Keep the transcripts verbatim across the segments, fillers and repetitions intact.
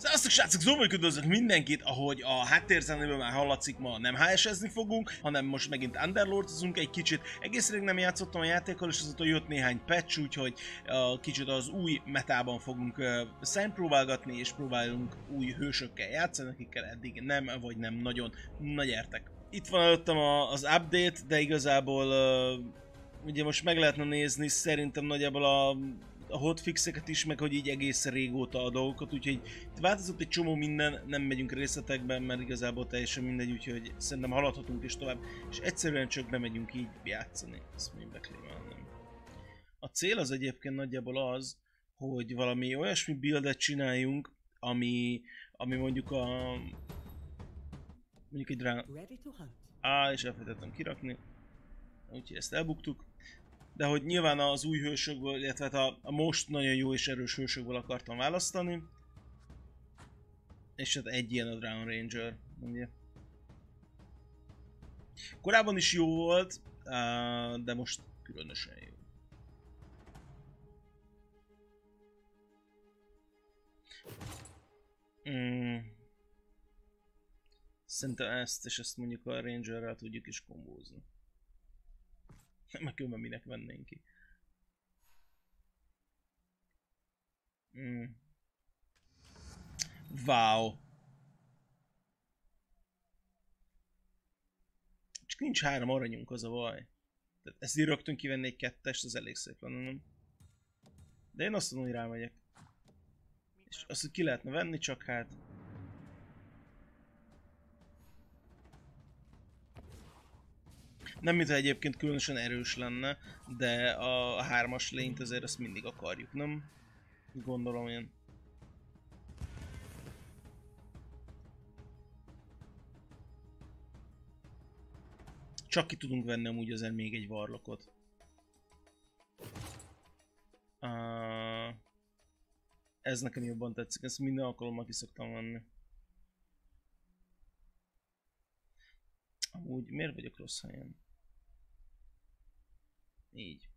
Sziasztok srácok, Zombolyk, üdvözlök mindenkit, ahogy a háttérzenéből már hallatszik, ma nem há es-ezni fogunk, hanem most megint underlordozunk egy kicsit. Egész rég nem játszottam a játékkal, és azóta jött néhány patch, úgyhogy uh, kicsit az új metában fogunk uh, szempróbálgatni, és próbálunk új hősökkel játszani, akikkel eddig nem, vagy nem nagyon. Na gyertek! Itt van előttem a, az update, de igazából uh, ugye most meg lehetne nézni szerintem nagyjából a a hotfixeket is, meg hogy így egész régóta a dolgokat, úgyhogy változott egy csomó minden, nem megyünk részletekben, mert igazából teljesen mindegy, úgyhogy szerintem haladhatunk is tovább, és egyszerűen csak bemegyünk így játszani. Ezt mondjuk beklémelnem. A cél az egyébként nagyjából az, hogy valami olyasmi buildet csináljunk, ami, ami mondjuk a... mondjuk egy rá... Á, és elfelejtettem kirakni, úgyhogy ezt elbuktuk. De hogy nyilván az új hősökből, illetve a, a most nagyon jó és erős hősökből akartam választani. És hát egy ilyen a Drown Ranger, ugye. Korábban is jó volt, de most különösen jó. Mm. Szerintem ezt és ezt mondjuk a Rangerrel tudjuk is kombózni. Meg különben minek vennénk ki. Mm. Wow. Csak nincs három aranyunk, az a baj. Tehát ezt így rögtön kivenni egy kettest, az elég szép lenne, nem? De én azt mondom, hogy rámegyek. És azt, hogy ki lehetne venni, csak hát... Nem mintha egyébként különösen erős lenne, de a hármas lényt azért azt mindig akarjuk, nem? Gondolom én. Csak ki tudunk venni amúgy azért még egy varlokot. Uh, ez nekem jobban tetszik, ezt minden alkalommal ki szoktam venni. Amúgy miért vagyok rossz helyen? Így.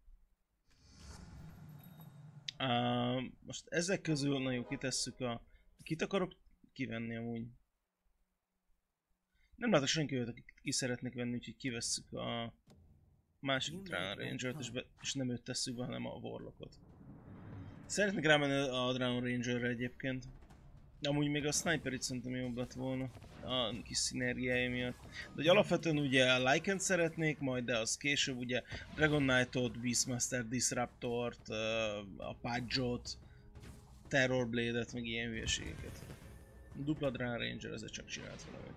Uh, most ezek közül, na jó, kitesszük a... Kit akarok kivenni amúgy? Nem látok senki olyat, akit ki szeretnék venni, úgyhogy kivesszük a másik Drown Rangert, és, be, és nem őt tesszük be, hanem a Warlockot. Szeretnék rámenni a Drown Rangerre egyébként. Amúgy még a Sniper itt szerintem jobb lett volna a kis szinergiája miatt. De hogy alapvetően ugye a Lycant szeretnék majd, de az később ugye Dragon Knight-ot, Beastmaster, Disruptort, a Pudge-ot, Terror Blade-et, meg ilyen hülyeségeket. A dupla Drown Ranger ezzel csak csinált valamit.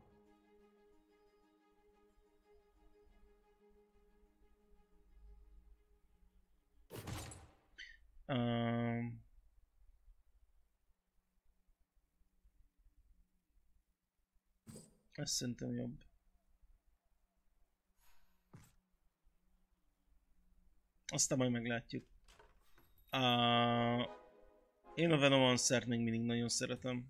Um... Ez szerintem jobb. Aztán majd meglátjuk. Uh, én a Venomancert még mindig nagyon szeretem.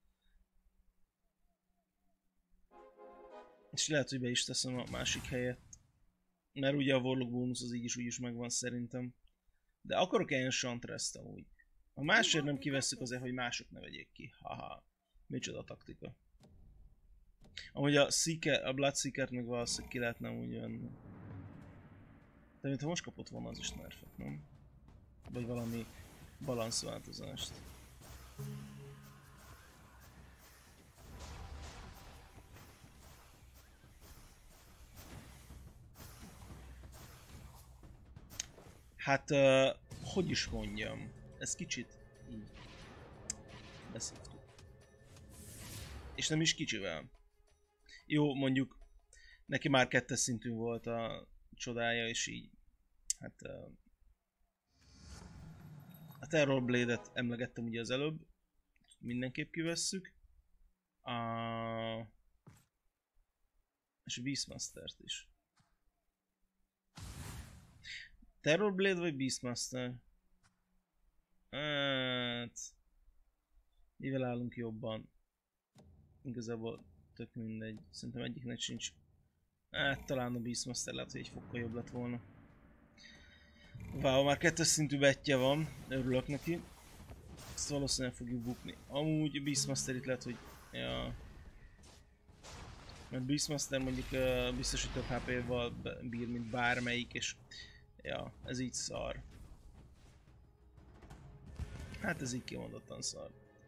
És lehet, hogy be is teszem a másik helyet. Mert ugye a Warlock bónusz az így is úgy is megvan szerintem. De akarok Enchantress-t amúgy. Ha másért nem kivesszük azért, hogy mások ne vegyék ki. Haha. Micsoda taktika. Amúgy a, Seeker, a Bloodseekert meg valószínűleg ki lehetne úgy venni. De mintha most kapott volna az is nerfet, nem? Vagy valami balanszváltozást. Hát, uh, hogy is mondjam, ez kicsit így beszívtuk. És nem is kicsivel. Jó, mondjuk neki már kettes szintű volt a csodája, és így, hát uh, a Terror Blade-et emlegettem ugye az előbb, mindenképp kivesszük, uh, és a Beastmaster-t is. Terror Blade vagy Beastmaster? Hát... mivel állunk jobban? Igazából tök mindegy, szerintem egyiknek sincs. Hát talán a Beastmaster lehet, hogy egy fokkal jobb lett volna. Wow, már kettes szintű bettje van, örülök neki. Ezt valószínűleg fogjuk bukni. Amúgy Beastmaster itt lehet, hogy... Ja. Mert Beastmaster mondjuk uh, biztos, hogy több há pé-val bír, mint bármelyik, és... Ja, ez így szar. Hát ez így kimondottan szar.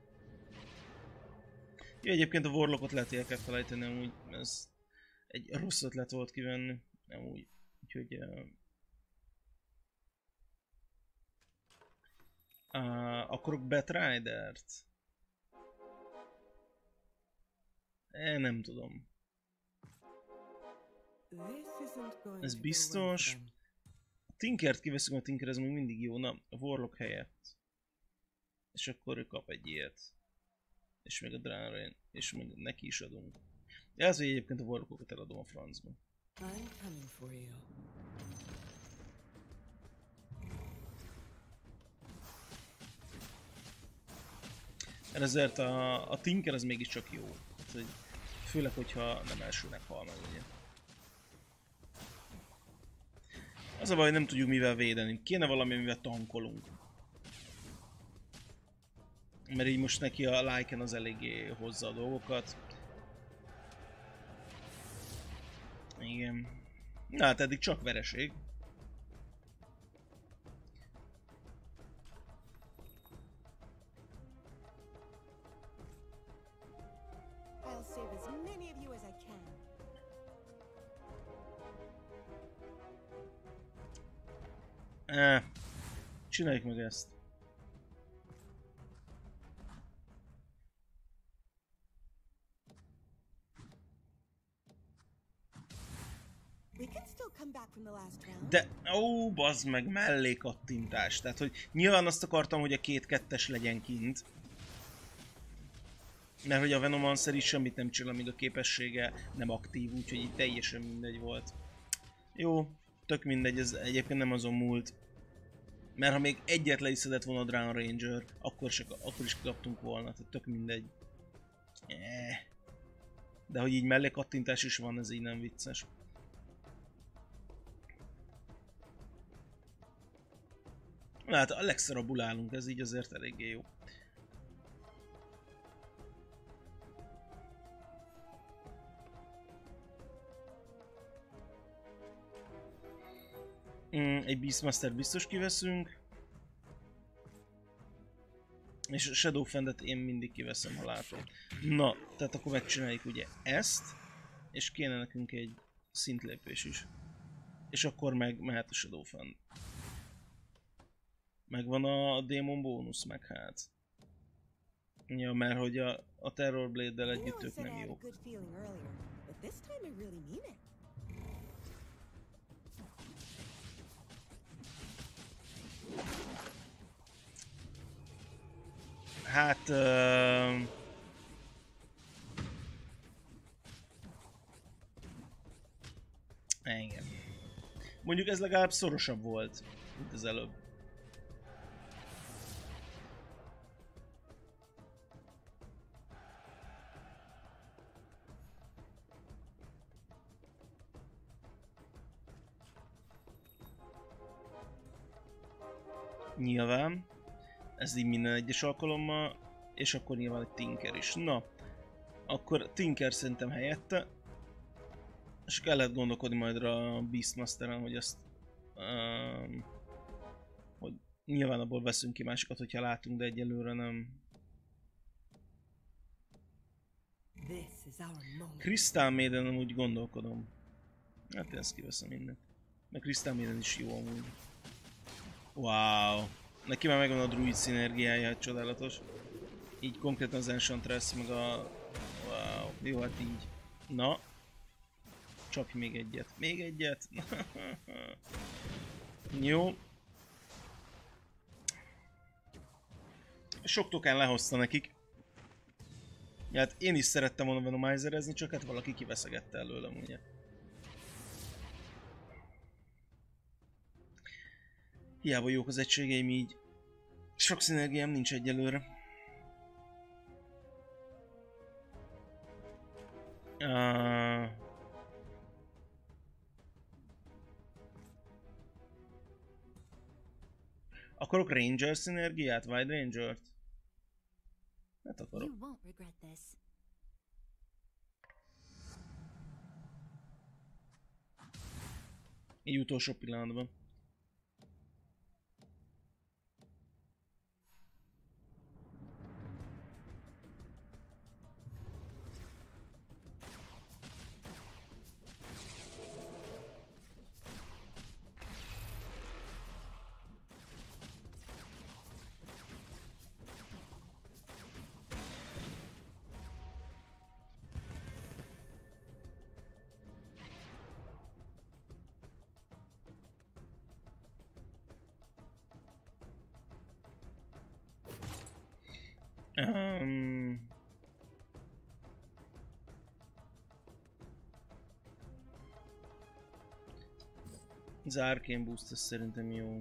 Jó, egyébként a Warlockot lehet, hogy el kell felejteni, amúgy ez egy rossz ötlet volt kivenni, amúgy. Úgyhogy... Uh, uh, akarok Batrider-t? Eh, nem tudom. Ez biztos. A Tinkert kiveszünk, a Tinker ez még mindig jó, na, a Warlock helyett. És akkor ő kap egy ilyet. És még a Draenor, és még neki is adunk. De az, hogy egyébként a Warlockokat eladom a francba. Ezért a, a Tinker az mégiscsak jó. Tehát, főleg, hogyha nem elsőnek hal meg, ugye. Az a baj, hogy nem tudjuk mivel védeni. Kéne valami, mivel tankolunk. Mert így most neki a Lycan az eléggé hozza a dolgokat. Igen. Na hát eddig csak vereség. Eh, csináljuk meg ezt. De, ó, bazd meg, mellékattintás. Tehát, hogy nyilván azt akartam, hogy a két kettes legyen kint. Mert hogy a Venomancer is semmit nem csinál, míg a képessége nem aktív, úgyhogy így teljesen mindegy volt. Jó, tök mindegy, ez egyébként nem azon múlt. Mert ha még egyet le is szedett volna a Drown Ranger, akkor, se, akkor is kaptunk volna, tehát tök mindegy. Eh. De hogy így mellékattintás is van, ez így nem vicces. Hát a legszarabbul állunk, ez így azért eléggé jó. Mm, egy Beastmaster biztos kiveszünk. És a Shadowfendet én mindig kiveszem, ha látom. Na, tehát akkor megcsináljuk ugye ezt. És kéne nekünk egy szintlépés is. És akkor meg mehet a Shadowfen. Megvan a Demon bónusz, meg hát. Ja, mert hogy a, a Terror Blade-del együtt ők nem jók. Hát... Uh... Engem. Mondjuk ez legalább szorosabb volt, mint az előbb. Nyilván. Ez így minden egyes alkalommal. És akkor nyilván egy Tinker is. Na. Akkor Tinker szerintem helyette. És kell lehet gondolkodni majd a Beastmasteren, hogy ezt... Um, hogy nyilván abból veszünk ki másikat, hogyha látunk, de egyelőre nem. Crystal Maiden úgy gondolkodom. Hát én ezt kiveszem mindent. Meg Crystal Maiden is jó amúgy. Wow. Neki már megvan a druid szinergiája, hát csodálatos. Így konkrétan az Enchantress meg a... Wow. Jó, hát így. Na. Csapj még egyet. Még egyet. Jó. Sok tokán lehozta nekik. Ja, hát én is szerettem volna Venomizerezni, csak hát valaki kiveszegette előlem, ugye. Hiába jók az egységeim így. Sok szinergiám nincs egyelőre. Uh... Akarok Ranger szinergiát? Wide Ranger-t? szarok. Így utolsó pillanatban. Um... Az Arcane Boost, ez szerintem jó.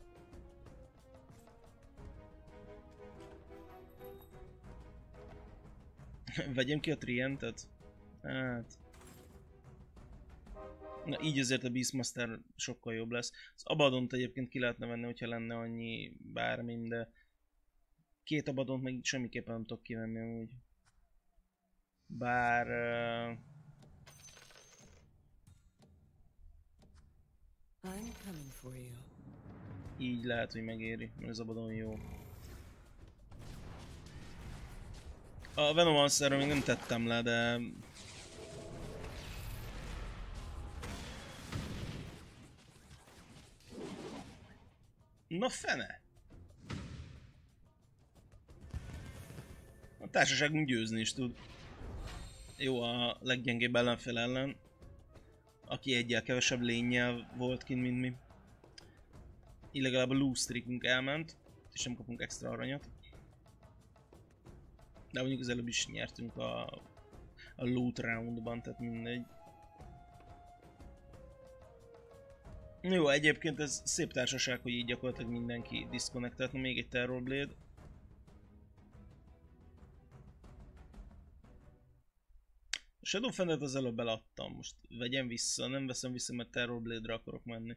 Vegyem ki a Trientet? Hát... Na így azért a Beastmaster sokkal jobb lesz. Az Abaddont egyébként ki lehetne venni, hogyha lenne annyi bármi, de... Két Abaddont meg semmiképpen nem tudok kivenni amúgy. Bár... Uh... Így lehet, hogy megéri, mert az Abaddon jó. A Venomancerről még nem tettem le, de... Na fene! A társaságunk győzni is tud. Jó, a leggyengébb ellenfél ellen. Aki egyel kevesebb lénnyel volt kint, mint mi. Így legalább a lose streakünk elment, és nem kapunk extra aranyat. De mondjuk az előbb is nyertünk a, a loot roundban, tehát mindegy. Jó, egyébként ez szép társaság, hogy így gyakorlatilag mindenki disconnectelt. Na, még egy Terrorblade. A Shadowfendet az előbb eladtam, most vegyem vissza, nem veszem vissza, mert Terrorblade-re akarok menni.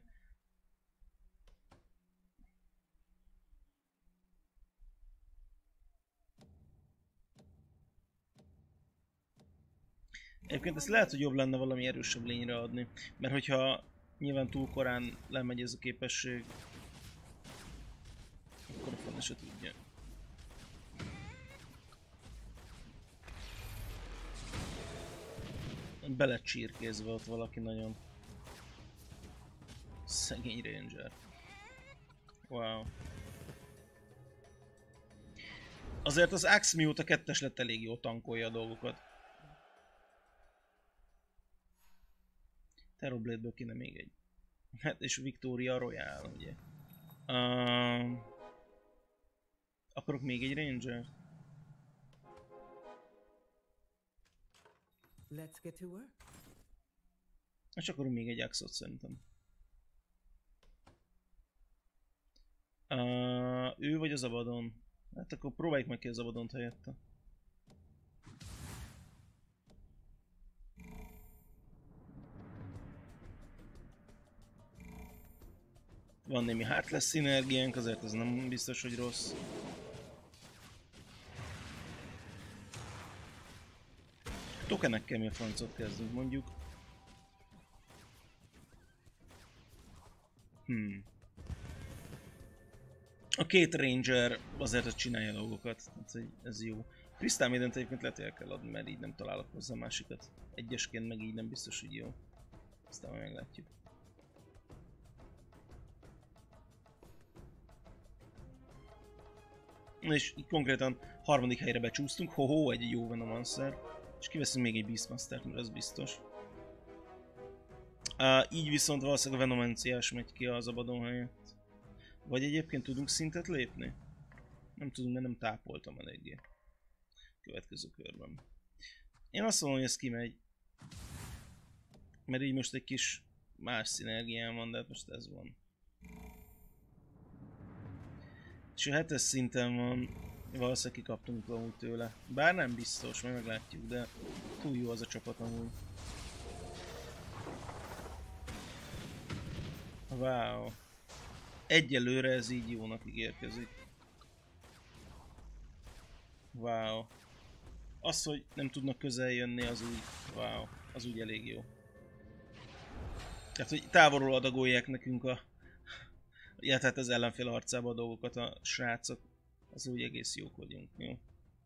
Egyébként ezt lehet, hogy jobb lenne valami erősebb lényre adni, mert hogyha nyilván túl korán lemegy ez a képesség, akkor a fene se tudja. Bele csirkézve ott valaki nagyon. Szegény ranger. Wow. Azért az Axe mióta kettes lett elég jól tankolja a dolgokat. Terrorblade-ből kéne még egy. Hát és Victoria Royale, ugye. Uh, akarok még egy ranger? Let's get to work. És akkor még egy Axot szerintem. Uh, ő vagy az Abaddon? Hát akkor próbáljuk meg ki az Abaddont helyette. Van némi Heartless szinergiánk, azért ez nem biztos, hogy rossz. Tokenekkel mi a francot kezdünk mondjuk. Hmm. A két ranger azért csinálja dolgokat, tehát ez jó. Crystal Maident egyébként lehet, hogy el kell adni, mert így nem találok hozzá másikat. Egyesként meg így nem biztos, hogy jó. Aztán majd meglátjuk. És így konkrétan harmadik helyre becsúsztunk, ho-ho, egy jó Venomancer. És kiveszünk még egy Beastmastert, mert az biztos. Uh, így viszont valószínűleg a Venomanciás megy ki az Abaddon helyett. Vagy egyébként tudunk szintet lépni? Nem tudunk, mert nem tápoltam eléggé. Következő körben. Én azt mondom, hogy ez kimegy. Mert így most egy kis más szinergiám van, de hát most ez van. És a hetes szinten van, valószínűleg kikaptunk amúgy tőle. Bár nem biztos, majd meglátjuk, de túl jó az a csapat amúgy. Wow. Egyelőre ez így jónak ígérkezik. Wow. az, hogy nem tudnak közel jönni, az úgy, wow, az úgy elég jó. Tehát, hogy távolról adagolják nekünk a... Ja, tehát az ellenfél arcába a dolgokat a srácok. Az úgy egész jók vagyunk, jó?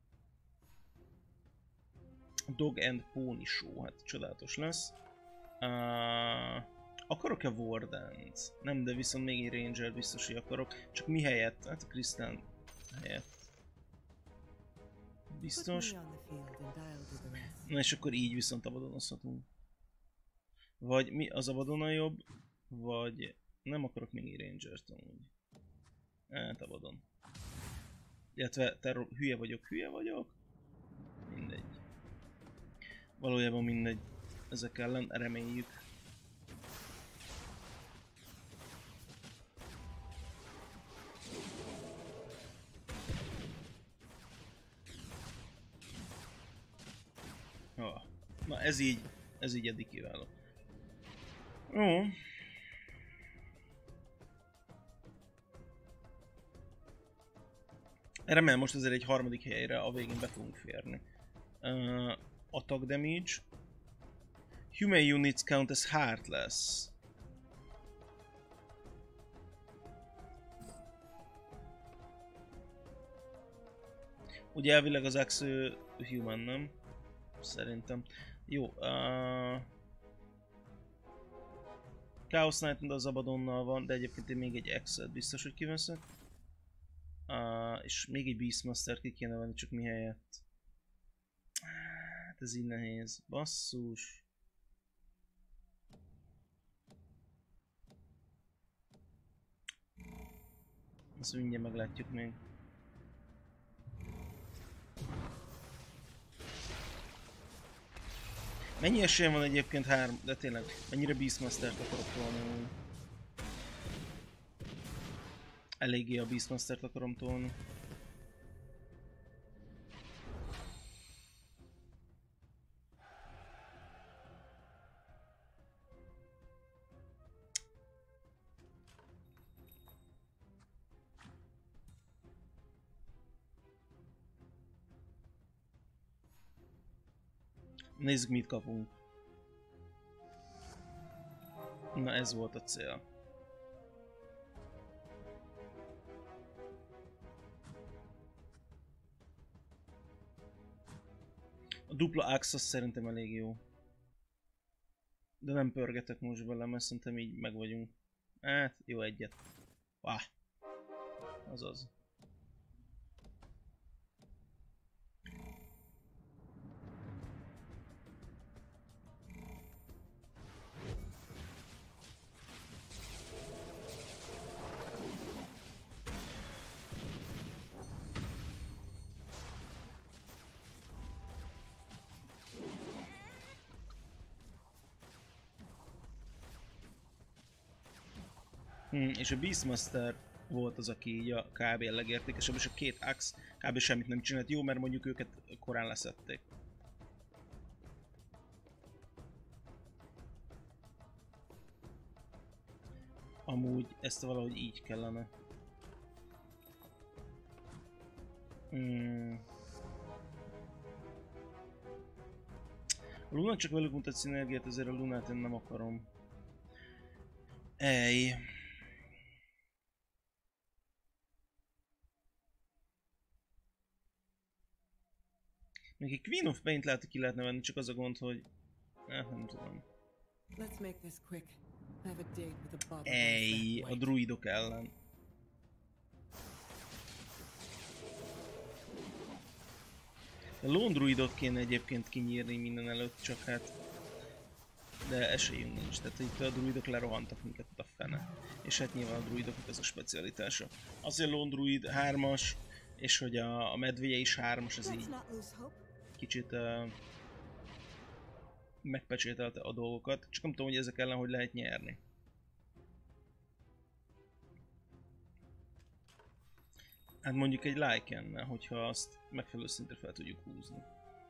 Dog and Pony Show, hát csodálatos lesz. Uh, akarok-e Wardent? Nem, de viszont még egy Ranger biztos, hogy akarok. Csak mi helyett? Hát a Crystal helyett. Biztos. Na és akkor így viszont abadonozhatunk. Vagy mi az Abadon jobb, vagy nem akarok még egy Rangert amúgy. Hát Abadon. Illetve te hülye vagyok, hülye vagyok. Mindegy. Valójában mindegy. Ezek ellen reméljük. Ah. Na ez így, ez így eddig kiváló. Jó. Remélem most azért egy harmadik helyre a végén be fogunk férni. Uh, attack damage. Human units count as heartless. Ugye elvileg az Axe human, nem? Szerintem. Jó. Uh... Chaos Knight az Abadonnal van, de egyébként én még egy Axe-et biztos, hogy kiveszek. Uh, és még egy Beastmaster ki kéne venni, csak mi helyett. Hát ez így nehéz. Basszus. Azt mindjárt meglátjuk még. Mennyi esélyem van egyébként három, de tényleg, mennyire Beastmastert akarok tolni? Eléggé a Beastmastert akarom tolni. Nézzük, mit kapunk. Na, ez volt a cél. A dupla axe az szerintem elég jó. De nem pörgetek most bele, mert szerintem így meg vagyunk. Hát, jó egyet. Váh. Azaz. Hmm, és a Beastmaster volt az, aki így a kb. Legértékesebb, és a két Axe kb. Semmit nem csinált. Jó, mert mondjuk őket korán leszették. Amúgy ezt valahogy így kellene. Hmm. A Luna csak velük mutat szinergiát, ezért a Lunát én nem akarom. Ej. Még egy Queen of Paint lehet, hogy ki lehetne venni, csak az a gond, hogy... Eh, nem tudom. Ej, a druidok ellen. A lone druidot kéne egyébként kinyírni minden előtt, csak hát... De esélyünk nincs, tehát itt a druidok lerohantak minket a fene. És hát nyilván a druidoknak ez a specialitása. Azért lone druid hármas, és hogy a, a medvéje is hármas, ez így kicsit uh, megpecsételte a dolgokat. Csak nem tudom, hogy ezek ellen hogy lehet nyerni. Hát mondjuk egy Lycannel, hogyha azt megfelelő szintre fel tudjuk húzni.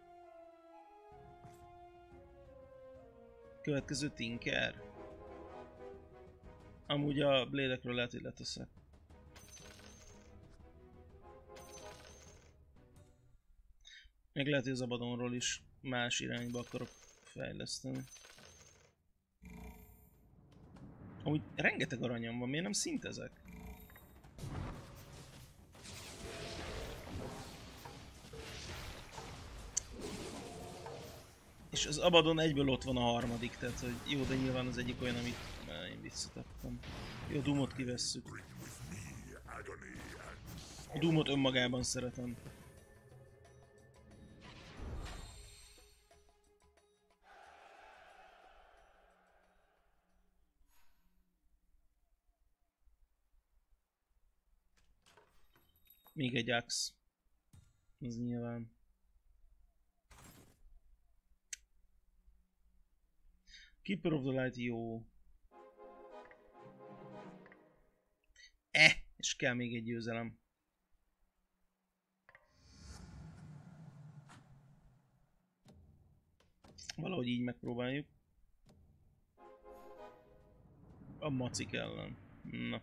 Következő Tinker. Amúgy a Blade-ekről lehet, hogy leteszek. Meg lehet, hogy az Abaddonról is más irányba akarok fejleszteni. Amúgy rengeteg aranyam van, miért nem szintezek? És az Abaddon egyből ott van a harmadik, tehát hogy jó, de nyilván az egyik olyan, amit már én visszatettem. Jó, a Doomot kivesszük. A Doomot önmagában szeretem. Még egy Axe. Ez nyilván. Keeper of the Light jó. Eh! És kell még egy győzelem. Valahogy így megpróbáljuk. A macik ellen. Na.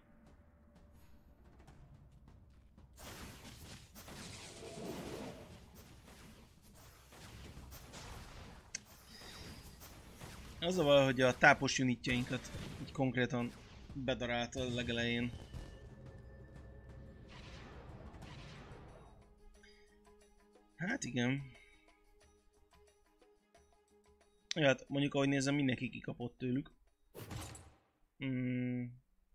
Az a val, hogy a tápos unitjainkat így konkrétan bedarálta a legelején. Hát igen. Ja, hát mondjuk ahogy nézem, mindenki kikapott tőlük. Mm.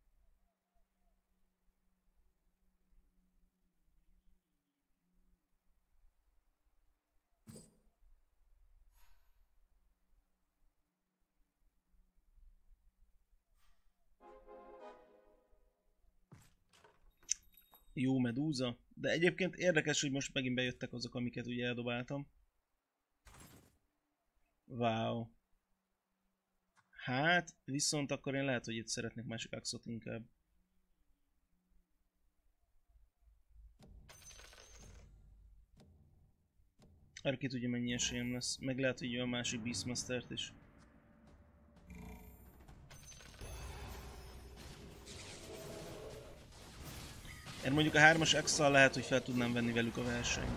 Jó medúza, de egyébként érdekes, hogy most megint bejöttek azok, amiket ugye eldobáltam. Wow. Hát, viszont akkor én lehet, hogy itt szeretnék másik axot inkább. Arra ki tudja, mennyi esélyem lesz. Meg lehet, hogy jön a másik Beastmastert is. Mert mondjuk a hármas Axe-szal lehet, hogy fel tudnám venni velük a versenyt.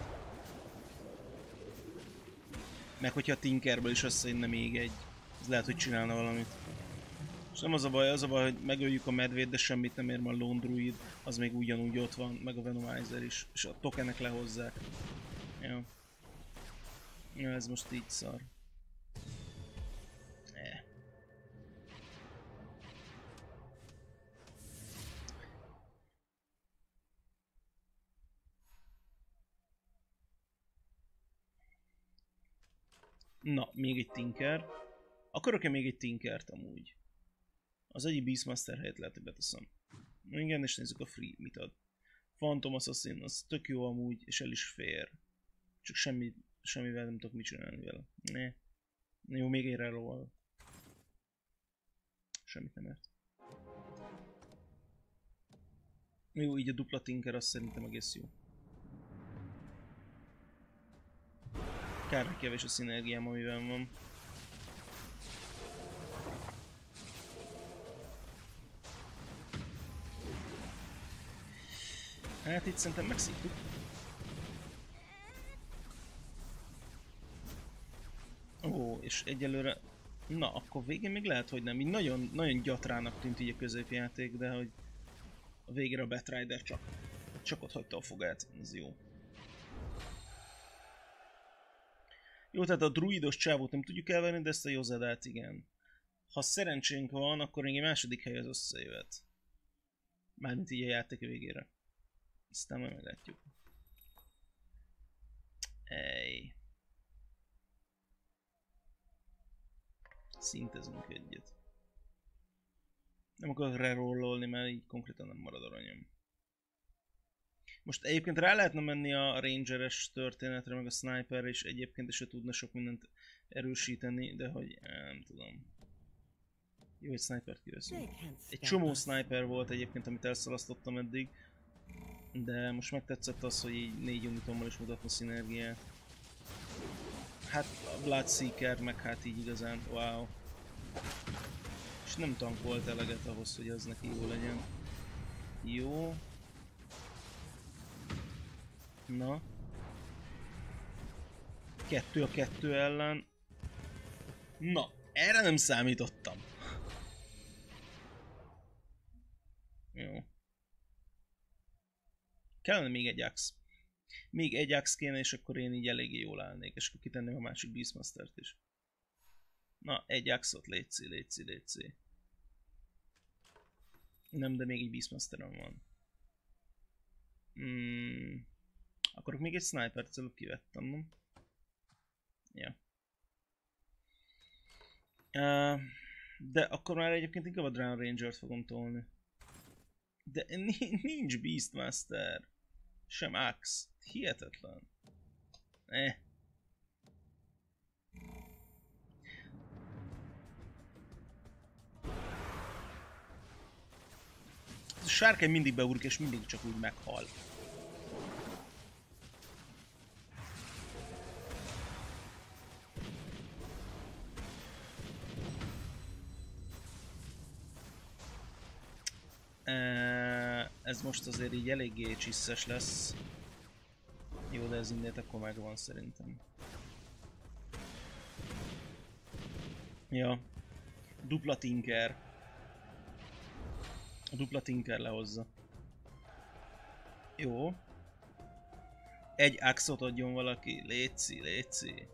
Meg hogyha a Tinkerből is összejönne még egy. Ez lehet, hogy csinálna valamit. És nem az a baj, az a baj, hogy megöljük a medvét, de semmit nem ér, mert a Lone Druid, az még ugyanúgy ott van, meg a Venomizer is. És a tokenek lehozzák. Jó. Ja, ez most így szar. Eh. Na, még egy Tinker. Akarok-e még egy Tinkert amúgy? Az egyik Beastmaster helyett lehet, hogy beteszem. Igen, és nézzük a free, mit ad. Phantom Assassin, az tök jó amúgy, és el is fér. Csak semmi, semmivel nem tudok mit csinálni vele. Ne. Jó, még egy reroll. Semmit nem ért. Jó, így a dupla Tinker, az szerintem egész jó. Kár, hogy kevés a szinergiám, amiben van. Hát itt szerintem megszívtuk. Ó, és egyelőre... Na, akkor végén még lehet, hogy nem. Így nagyon, nagyon gyatrának tűnt így a középjáték, de hogy... A végére a Batrider csak... Csak ott hagyta a fogát. Ez jó. Jó, tehát a druidos csávót nem tudjuk elvenni, de ezt a Jozedát igen. Ha szerencsénk van, akkor még egy második helyhez összejöhet. Mármint így a játék végére. Aztán majd meglátjuk. Ej. Szintezünk egyet. Nem akarok rerollolni, mert így konkrétan nem marad aranyom. Most egyébként rá lehetne menni a rangeres történetre, meg a sniperre is egyébként, és ő tudna sok mindent erősíteni, de hogy nem tudom. Jó, egy snipert kiveszünk. Egy csomó sniper volt egyébként, amit elszalasztottam eddig. De most megtetszett az, hogy így négy unitommal is mutatna szinergiát. Hát a Bloodseeker, meg hát így igazán, wow. És nem tankolt eleget ahhoz, hogy az neki jó legyen. Jó. Na. Kettő a kettő ellen. Na, erre nem számítottam. Jó. Kellene még egy ax. Még egy ax kéne, és akkor én így eléggé jól állnék, és akkor kitenném a másik Beastmastert is. Na, egy axot, létszi, létszi, létszi. Nem, de még egy Beastmasterem van. Hmm. Akkor még egy snipert az előbb kivettem, nem? Ja. Uh, de akkor már egyébként inkább a Drown Ranger-t fogom tolni. De nincs Beastmaster. Sem Axe. Hihetetlen. Eh. A sárkány mindig beugrik és mindig csak úgy meghal. Ez most azért így eléggé csisszes lesz. Jó, de ez innét akkor megvan szerintem. Ja. Dupla Tinker. A dupla Tinker lehozza. Jó. Egy axot adjon valaki. Léci, léci.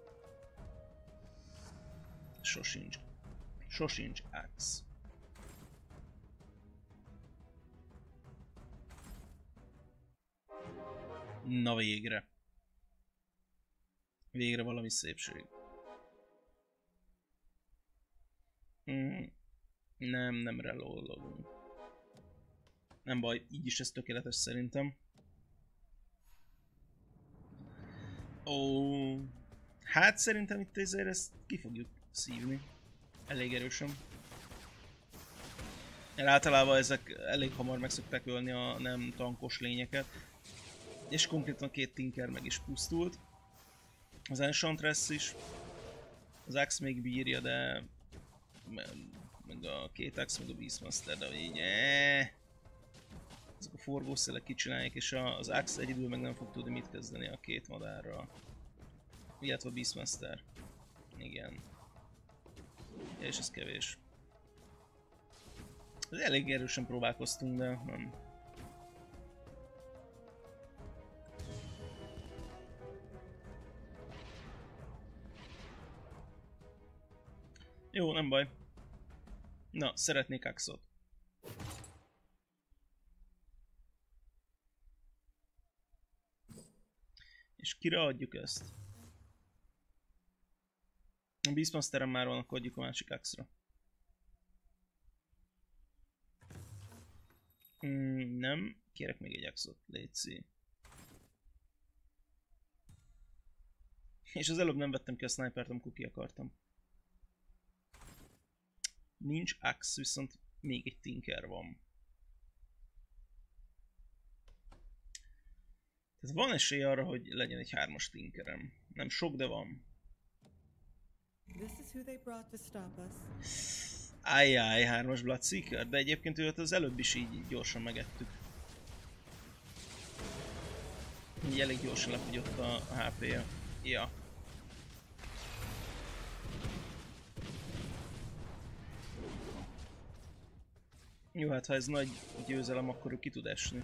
Sosincs. Sosincs ax. Na végre. Végre valami szépség. Mm. Nem, nem reloadolunk. Nem baj, így is ez tökéletes szerintem. Ó, hát szerintem itt ezért ezt ki fogjuk szívni. Elég erősen. Mert általában ezek elég hamar meg szokták ölni a nem tankos lényeket. És konkrétan a két Tinker meg is pusztult. Az Enchantress is. Az Axe még bírja, de... meg a két Axe, meg a Beastmaster, de így... Eee. Ezek a forgószelek kicsinálják, és az Axe egyedül meg nem fog tudni mit kezdeni a két madárral. Illetve a Beastmaster. Igen. Ja, és ez kevés. Ez elég erősen próbálkoztunk, de nem. Jó, nem baj. Na, szeretnék axot. És kire adjuk ezt? A Beastmasteren már van, akkor adjuk a másik axra. Mm, nem, kérek még egy axot, létszi. És az előbb nem vettem ki a snipert, amikor ki akartam. Nincs axe, viszont még egy Tinker van. Tehát van esély arra, hogy legyen egy hármas Tinkerem. Nem sok, de van. Ajjaj, hármas Bloodseeker, de egyébként őt az előbb is így gyorsan megettük. Így elég gyorsan lefogyott a há pé-je. Ja. Jó, hát ha ez nagy győzelem, akkor ő ki tud esni.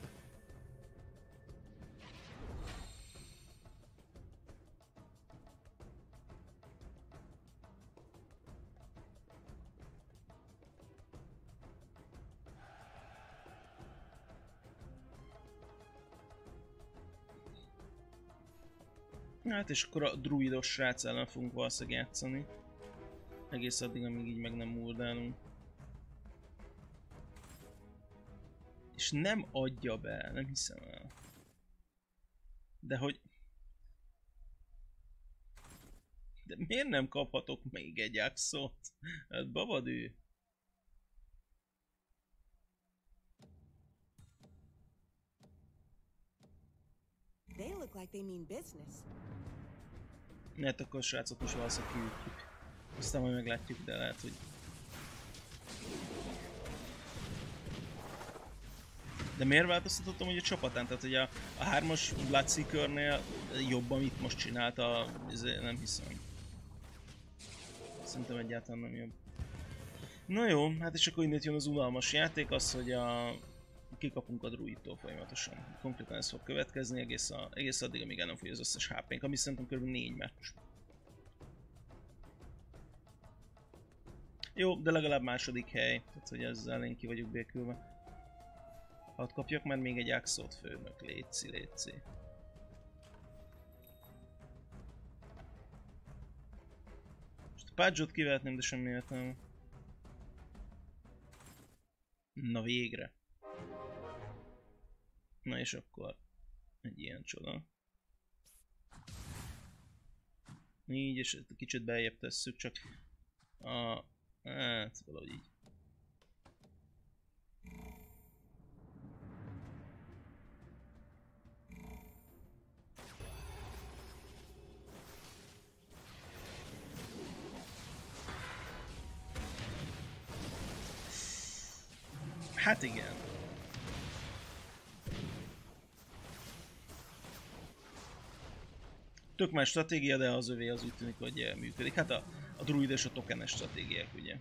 Hát és akkor a druidos srác ellen fogunk valószínűleg játszani. Egész addig, amíg így meg nem murdálunk. És nem adja be, nem hiszem el. De hogy... De miért nem kaphatok még egy axot? Hát babadő. They look like they mean business. Hát akkor a srácot most valószínűleg kiütjük. Aztán majd meglátjuk, de lehet, hogy... De miért változtatottam hogy a csapatán? Tehát hogy a, a hármas Bloodseeker-nél jobb, amit most csinálta, nem hiszem. Szerintem egyáltalán nem jobb. Na jó, hát és akkor innét jön az unalmas játék, az, hogy a... kikapunk a druidtól folyamatosan. Konkrétan ez fog következni egész, a... egész addig, amíg el nem fogy az összes há pénk, ami szerintem kb. négy meccs. Jó, de legalább második hely, tehát hogy ezzel én ki vagyok békülve. Hadd kapjak már még egy axot, főnök, létszi, létszi. Most a pudge-ot kivehetném, de semmi értelme. Na végre. Na és akkor egy ilyen csoda. Így, és kicsit beljebb tesszük, csak a... hát valahogy így. Hát igen. Tök más stratégia, de az övé az úgy tűnik, hogy működik. Hát a, a druid és a tokenes stratégiák, ugye.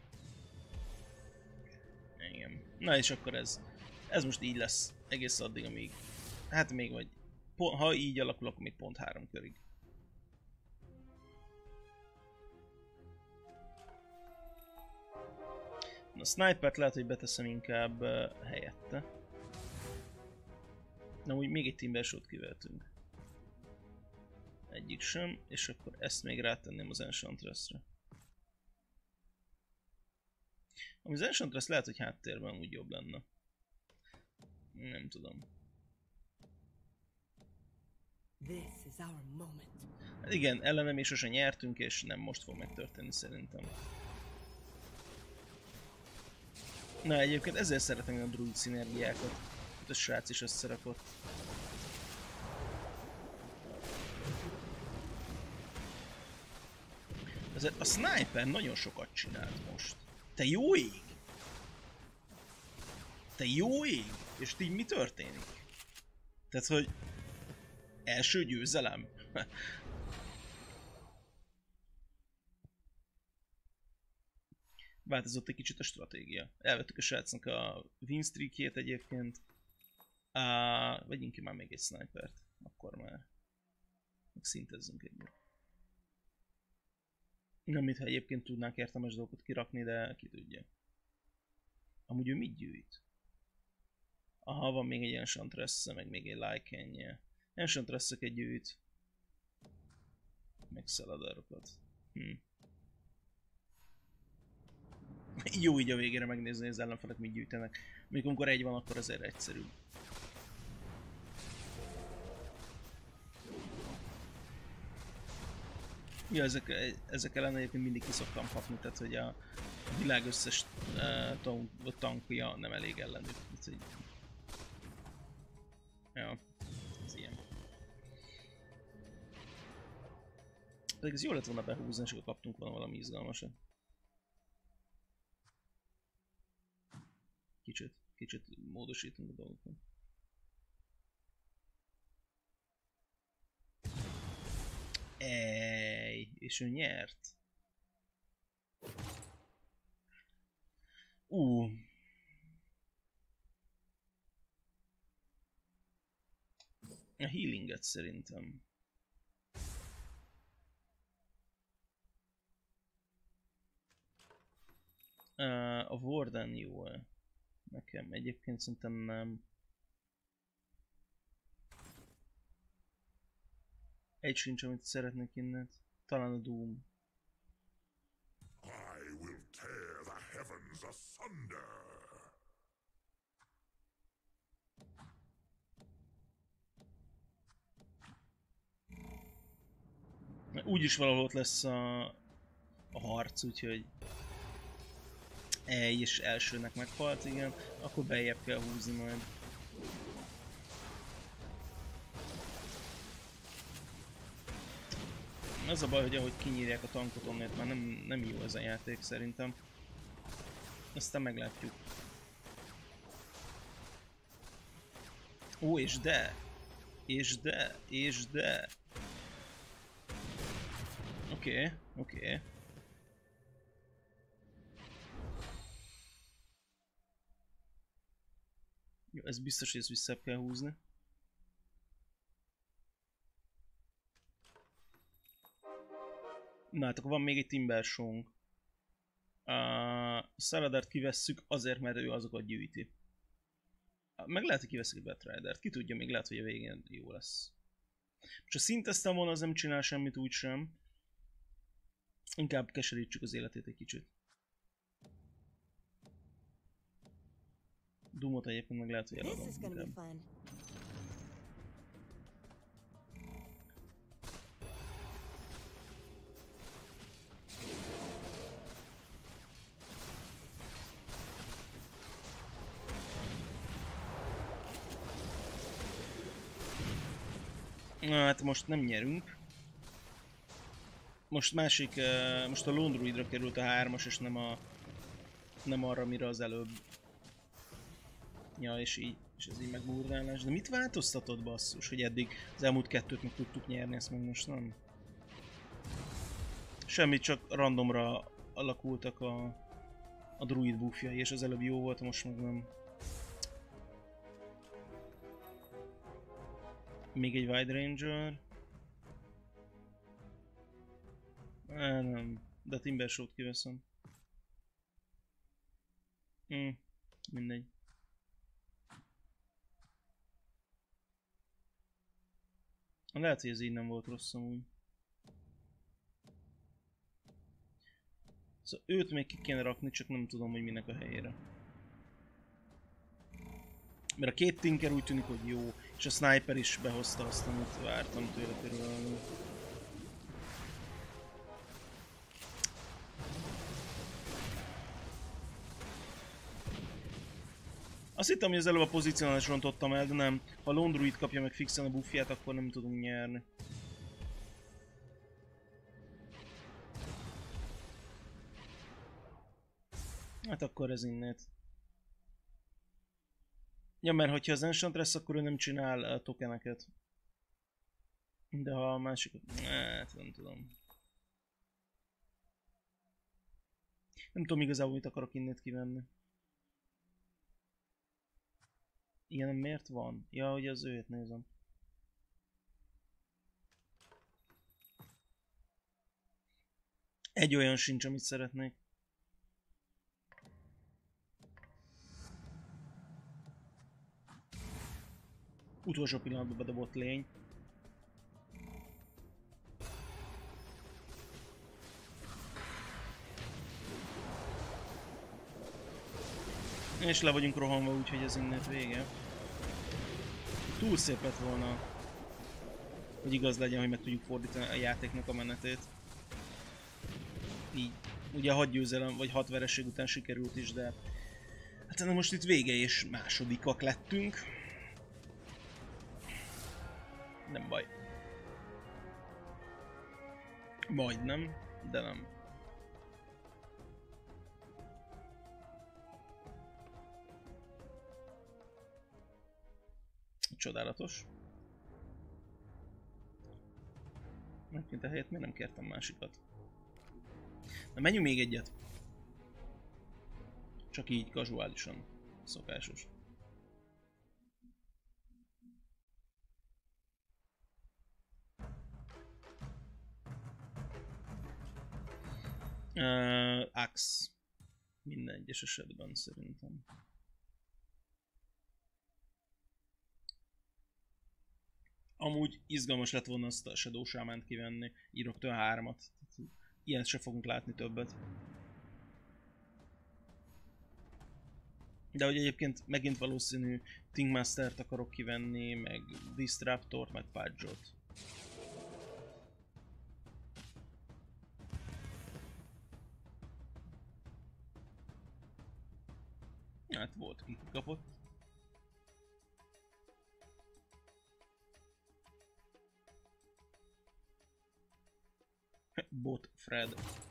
Igen. Na és akkor ez, ez most így lesz egész addig, amíg, hát még vagy, ha így alakul, akkor még pont három körig. A snipert lehet, hogy beteszem inkább uh, helyette. Na úgy még egy Timbershow-t kivehetünk. Egyik sem, és akkor ezt még rátenném az Enchantress-re. Ami az Enchantress lehet, hogy háttérben úgy jobb lenne. Nem tudom. Hát igen, ellenem és sosem nyertünk, és nem most fog megtörténni szerintem. Na egyébként ezért szeretem a druid szinergiákat. Itt a srác is összerakott. A sniper nagyon sokat csinált most. Te jó ég! Te jó ég! És így mi történik? Tehát, hogy... első győzelem? Változott egy kicsit a stratégia. Elvettük a srácnak a win streakjét egyébként. Uh, vegyünk ki már még egy snipert. Akkor már... meg szintezzünk egyet. Nem, mintha egyébként tudnánk értelmes dolgokat kirakni, de ki tudja. Amúgy ő mit gyűjt? Aha, van még egy Enchantress-e, meg még egy Lycanje. Enchantress-eket gyűjt. Meg Saladarokat. Hm. Jó így a végére megnézni, az ellenfelek mit gyűjtenek. Még amikor egy van, akkor azért egyszerűbb. Ja, ezek, ezek ellen egyébként mindig ki szoktam kapni, tehát hogy a világ összes uh, tank, tankja nem elég ellenük. Így... ja, ez ilyen. Pedig ez jó lett volna behúzni, és akkor kaptunk volna valami izgalmasat. Kicsit, kicsit módosítunk a dolgokon. Ej, és ő nyert. Ú. Uh. A healinget szerintem. Uh, a Warden jó -e? Nekem egyébként szerintem nem. Egy sincs, amit szeretnék innen. Talán a Doom. I will tear the heavens asunder. Úgyis valahol ott lesz a, a harc, úgyhogy egy és elsőnek meghalt, igen, akkor beljebb kell húzni majd. Az a baj, hogy ahogy kinyírják a tankot onnét, már nem, nem jó ez a játék szerintem. Aztán meglátjuk. Ó, és de! És de! És de! Oké, okay, oké. Okay. Jó, ez biztos, hogy ezt vissza kell húzni. Na hát akkor van még egy Timber Song. A Saladart kivesszük azért, mert ő azokat gyűjti. Meg lehet, hogy kiveszik a Batrider-t. Ki tudja, még lehet, hogy a végén jó lesz. És a szinteztem volna, az nem csinál semmit úgysem. Inkább keserítsük az életét egy kicsit. Doomot egyébként meg lehet, hogy eladom. Na hát most nem nyerünk. Most másik, uh, most a Lone Druidra került a hármas, és nem a... nem arra, mire az előbb. Ja, és így, és ez így megmurdálás. De mit változtatod, basszus, hogy eddig az elmúlt kettőt meg tudtuk nyerni, ezt meg most nem? Semmit, csak randomra alakultak a, a druid buffjai, és az előbb jó volt, most meg nem. Még egy Wide Ranger. Á, nem, de a Timber Show-t kiveszem. Hm, mindegy. Lehet, hogy ez így nem volt rossz amúgy. Szóval őt még ki kéne rakni, csak nem tudom, hogy minek a helyére. Mert a két Tinker úgy tűnik, hogy jó, és a Sniper is behozta azt, amit vártam tőle körülbelül. Azt hittem, hogy az előbb a pozícionálást rontottam el, de nem. Ha a Lone Druid kapja meg fixen a buffját, akkor nem tudunk nyerni. Hát akkor ez innét. Ja, mert hogyha az Enchantress, akkor ő nem csinál uh, tokeneket. De ha a másik... Hát nem tudom. Nem tudom igazából, mit akarok innét kivenni. Igen, miért van? Ja, hogy az őt nézem. Egy olyan sincs, amit szeretnék. Utolsó pillanatban bedobott lény. És le vagyunk rohanva, úgyhogy ez innét vége. Túl szép lett volna, hogy igaz legyen, hogy meg tudjuk fordítani a játéknak a menetét. Így, ugye hat győzelem vagy hat vereség után sikerült is, de hát na most itt vége és másodikak lettünk. Nem baj. Majdnem, de nem. Csodálatos. Megint a helyet miért nem kértem másikat? Na menjünk még egyet. Csak így, casuálisan. Szokásos. Uh, Axe. Minden egyes esetben szerintem. Amúgy izgalmas lett volna azt a Shadow Shaman-t kivenni. Írok tőle hármat. Ilyet se fogunk látni többet. De hogy egyébként megint valószínű Thingmastert akarok kivenni, meg Disruptort, meg Pudge-ot. Hát volt, ki kapott. Bot Fred.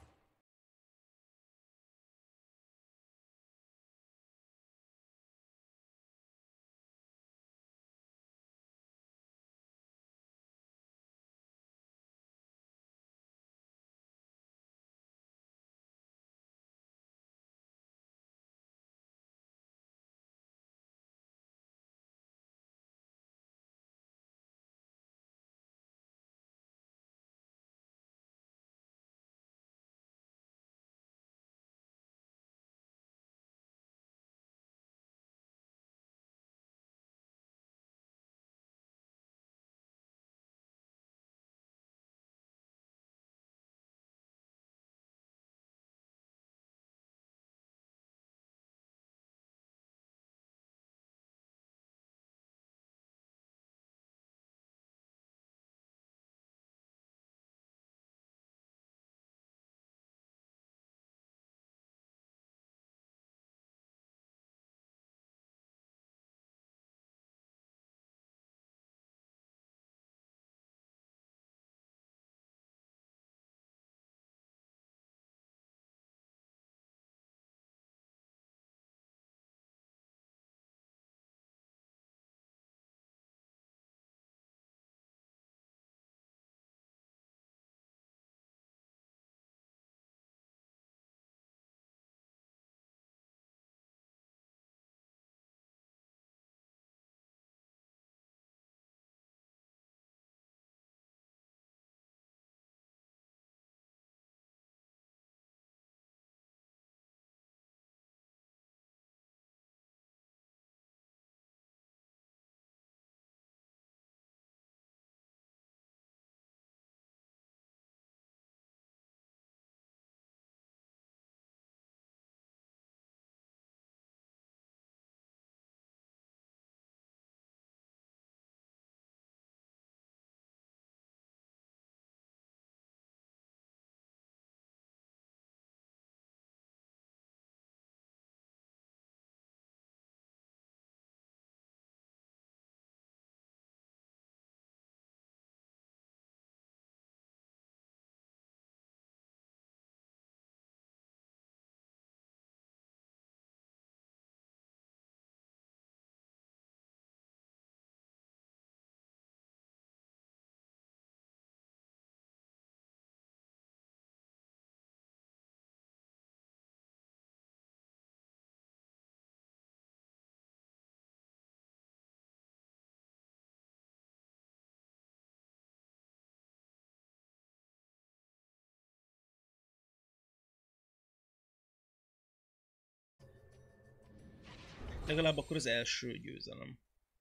Legalább akkor az első győzelem.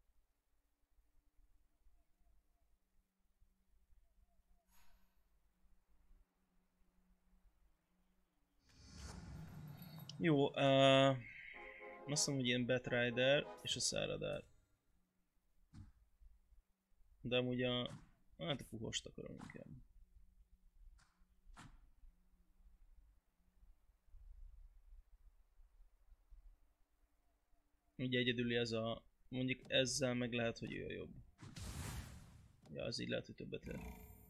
Jó, uh, azt mondom, hogy ilyen Batrider és a Száradár. De amúgy a... hát a puhost akarom inkább. Ugye egyedüli ez a... mondjuk ezzel meg lehet, hogy ő a jobb. Ja, az így lehet, hogy többet ér.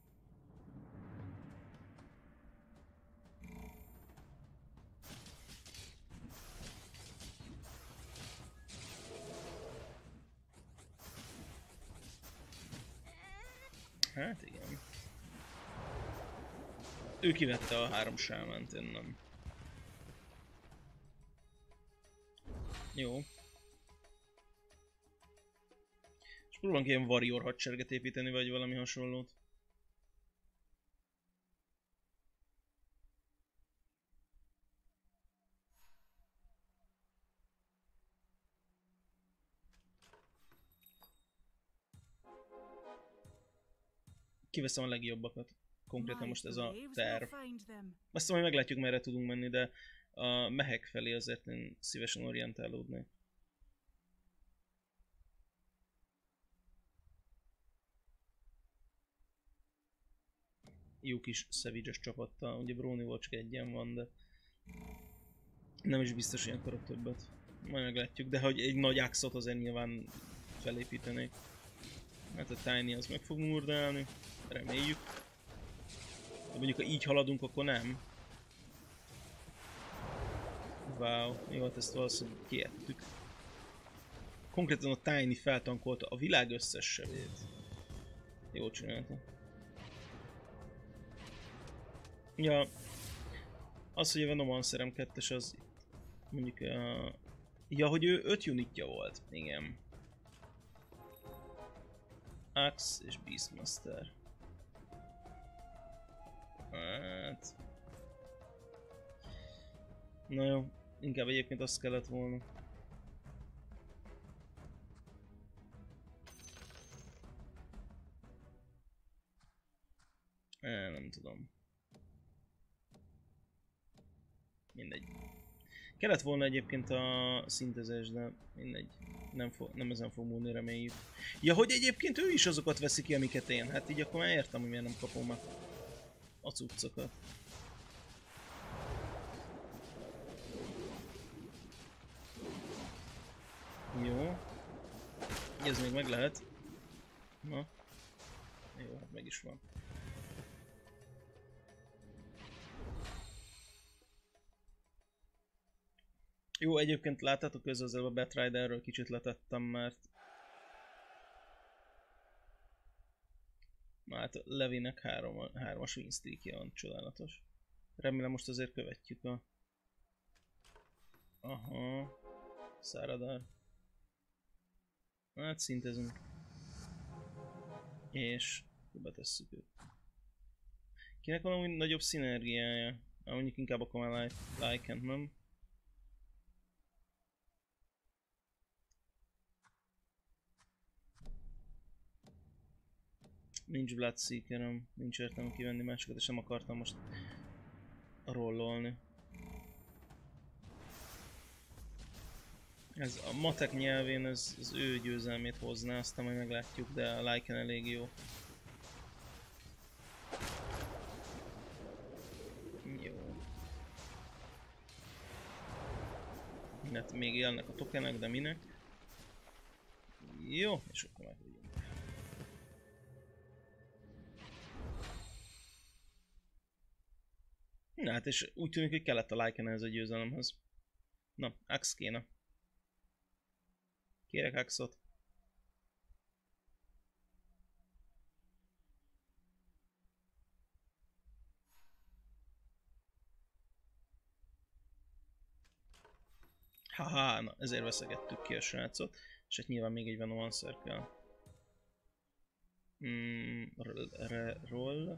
Hát igen. Ő kivette a három sámánt, én nem. Jó. És próbálunk ilyen warrior hadsereget építeni, vagy valami hasonlót. Kiveszem a legjobbakat. Konkrétan most ez a terv. Azt majd meglátjuk, merre tudunk menni, de a mehek felé azért én szívesen orientálódnék. Jó kis Savage-es csapattal, ugye Brony-val csak egyen van, de nem is biztos, hogy akarok többet. Majd meglátjuk, de hogy egy nagy axot azért nyilván felépítenék. Hát a Tiny az meg fog murdálni, reméljük. De mondjuk ha így haladunk, akkor nem. Wow, jó, hát ezt valószínűleg kiettük. Konkrétan a Tiny feltankolta a világ összes sebét. Jól csinálta. Ja, az, hogy a Venomancerem kettes az mondjuk uh, ja, hogy ő öt unitja volt, igen. Axe és Beastmaster. Hát... na jó, inkább egyébként azt kellett volna. É, nem tudom. Mindegy. Kellett volna egyébként a szintezés, de mindegy. Nem, fog, nem ezen fog múlni, reméljük. Ja, hogy egyébként ő is azokat veszi ki, amiket én. Hát így akkor már értem, hogy miért nem kapom meg a cuccokat. Jó. Ez még meg lehet. Na. Jó, hát meg is van. Jó, egyébként láttátok közben az a Batriderről kicsit letettem, mert... hát Levinek három, hármas win streakje van, csodálatos. Remélem most azért követjük a... aha... Száradár. Hát szintezünk. És... betesszük őt. Kinek van amúgy nagyobb szinergiája? Ah, mondjuk inkább akkor már Lycan, nem? Nincs Bloodseekerem, nincs értelme kivenni másokat, és nem akartam most rollolni. Ez a matek nyelvén ez az ő győzelmét hozná, aztán majd meglátjuk, de a Lycan elég jó. Jó. Hát még élnek a tokenek, de minek? Jó, és akkor meg vagyunk. Na hát és úgy tűnik, hogy kellett a Lycan ehhez a győzelemhez. Na, Axe kéne. Kérek Axe-ot. Haha, na ezért veszegettük ki a srácot. És hát nyilván még egy Venomancer kell. Mm, roll.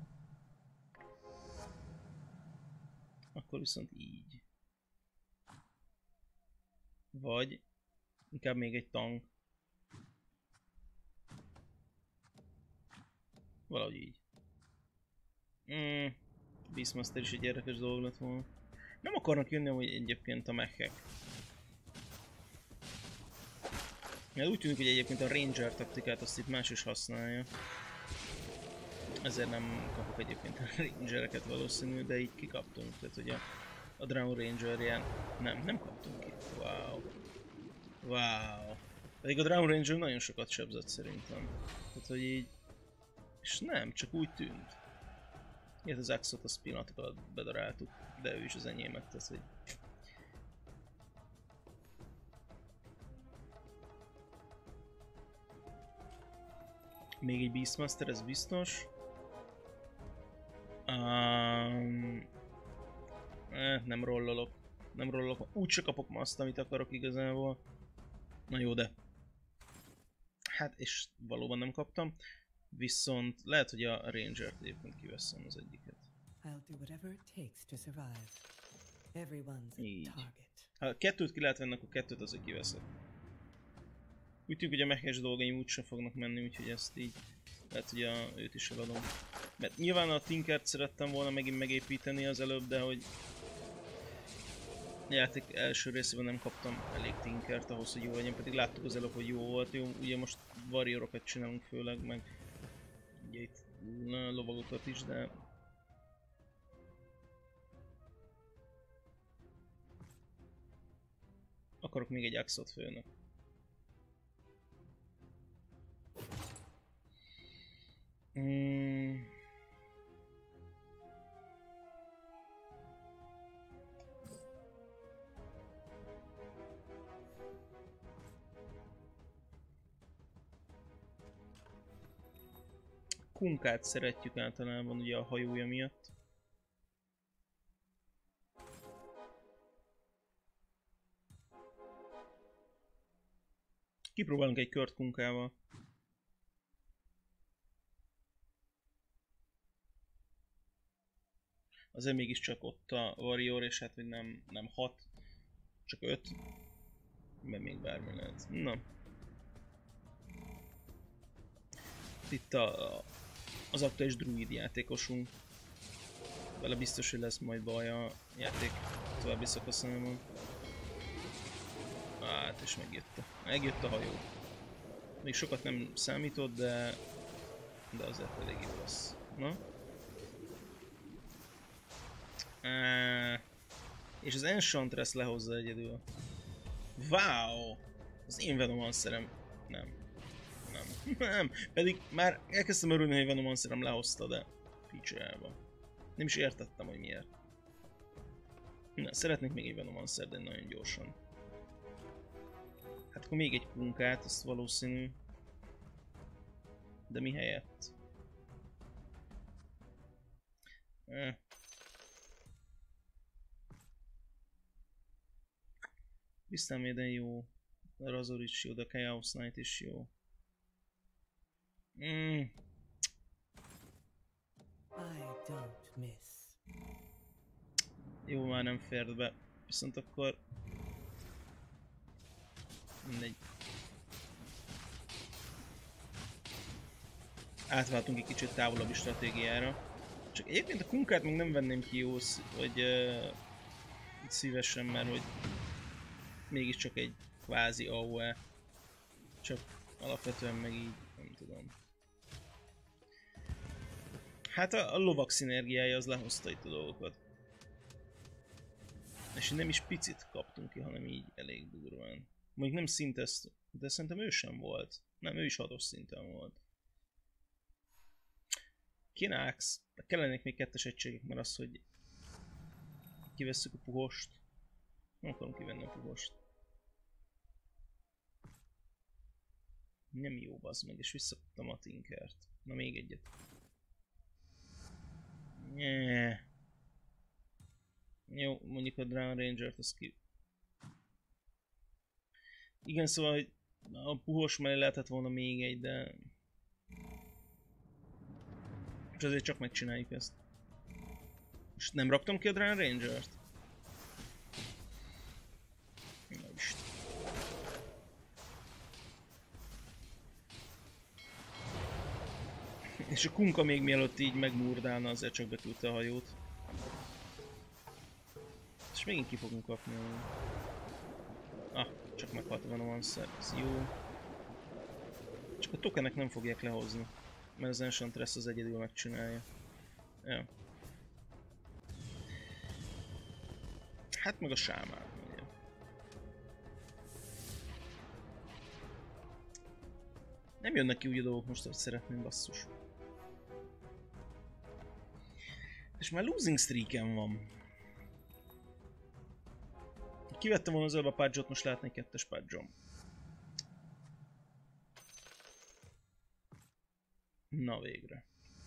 Akkor viszont így. Vagy Inkább még egy tank. Valahogy így. Mm, Beastmaster is egy érdekes dolog lett volna. Nem akarnak jönni, hogy egyébként a mechek. Mert úgy tűnik, hogy egyébként a Ranger taktikát azt itt más is használja. Ezért nem kapok egyébként a Rangereket valószínű, de így kikaptunk. Tehát ugye a Drown Ranger ilyen... Nem, nem kaptunk ki. Wow. Wow. Pedig a Drown Ranger nagyon sokat sebzett szerintem. Tehát hogy így... És nem, csak úgy tűnt. Ilyet az Axot az pillanatok alatt bedaráltuk, de ő is az enyémet tesz, hogy... Még egy Beastmaster, ez biztos. Um, eh, nem rollolok. Nem rollolok. Úgy se kapok ma azt, amit akarok igazából. Na jó, de... Hát, és valóban nem kaptam. Viszont lehet, hogy a Ranger-t egyébként kiveszem az egyiket. I'll do whatever it takes to survive. Everyone's a Így. target. Ha kettőt ki lehet venni, akkor kettőt azért kiveszek. Úgy tűnik, hogy a mechés dolgaim úgysem fognak menni, úgyhogy ezt így lehet, hogy a, őt is eladom. Mert nyilván a Tinkert szerettem volna megint megépíteni az előbb, de hogy a játék első részében nem kaptam elég Tinkert ahhoz, hogy jó legyen, pedig láttuk az előbb, hogy jó volt. Jó, ugye most warriorokat csinálunk főleg, meg ugye itt lovagokat is, de akarok még egy Axot főnök. Hmm. Kunkát szeretjük általában ugye a hajója miatt. Kipróbálunk egy kört kunkával. Azért mégiscsak ott a warrior, és hát hogy nem, nem hat, csak öt. Mert még bármi lehet. Na. Itt a, a, az aktuális druid játékosunk. Vele biztos, hogy lesz majd baj a játék további szakaszában. Hát, és megjött a, megjött a hajó. Még sokat nem számított, de, de azért elég jó lesz. Na? Uh, és az Enchantress lehozza egyedül. Wow! Az én Venomancerem. Nem. Nem. Nem. Pedig már elkezdtem örülni, hogy Venomancerem lehozta, de picsába. Nem is értettem, hogy miért. Na, szeretnék még egy Venomancer, de nagyon gyorsan. Hát akkor még egy kunkát, azt valószínű. De mi helyett? Eh. Visszaméden jó, a Razor is jó, de Chaos Knight is jó. Mm. I don't miss. Jó, már nem fért be. Viszont akkor... Mindegy. Átváltunk egy kicsit távolabbi stratégiára. Csak egyébként a kunkát még nem venném ki jó, hogy uh, szívesen, mert hogy mégiscsak egy kvázi á o e. Csak alapvetően meg így, nem tudom. Hát a, a lovak szinergiája az lehozta itt a dolgokat. És nem is picit kaptunk ki, hanem így elég durván. Mondjuk nem szintesz, de szerintem ő sem volt. Nem, ő is hatos szinten volt. Kinax. Kellenek még kettes egységek, mert az, hogy kivesszük a puhost. Nem akarom kivenni a puhost. Nem jó, bazd meg, és visszakaptam a Tinkert. Na még egyet. Yeah. Jó, mondjuk a Drown Ranger-t az ki... Igen, szóval, hogy a puhos mellé lehetett volna még egy, de... És azért csak megcsináljuk ezt. És nem raktam ki a Drown Ranger-t? Na Isten. És a Kunkka még mielőtt így megmurdálna, azért csak beküldte a hajót. És megint ki fogunk kapni. Ah, csak meghalt a Venomancer, ez jó. Csak a tokenek nem fogják lehozni, mert az Enchantress az egyedül megcsinálja. Ja. Hát meg a sámán, ugye. Nem jönnek ki úgy a dolgok most, hogy szeretném, basszus. És már losing streaken van. Kivettem volna az előbb a pudge-ot, most lehetne egy kettes pudge-om. Na végre.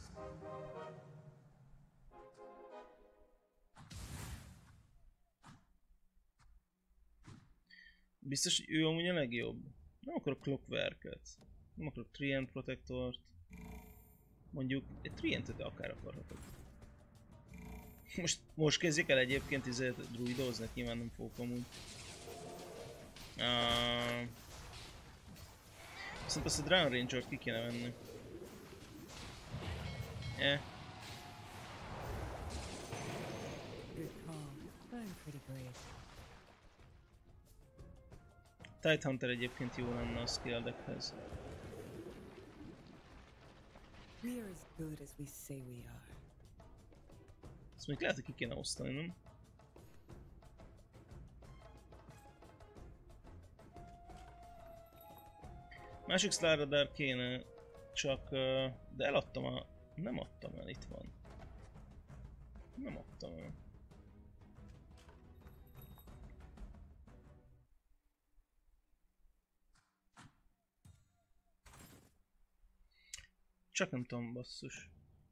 Biztos, hogy ő amúgy a legjobb. Nem akarok Clockwork-et. Nem akarok Treant Protectort. Mondjuk egy Treantet akár akarhatok. Most, most kezdjek el egyébként izét druidozni, nyilván nem fogok amúgy. Uh, viszont azt a Drown Ranger-t ki kéne venni. Eh. Tidehunter egyébként jó lenne a skill deckhez. We are as good as we say we are. Ezt még lehet, hogy ki kéne osztani, nem? Másik Starradar kéne, csak... de eladtam a... nem adtam el, itt van. Nem adtam el. Csak nem tudom, basszus.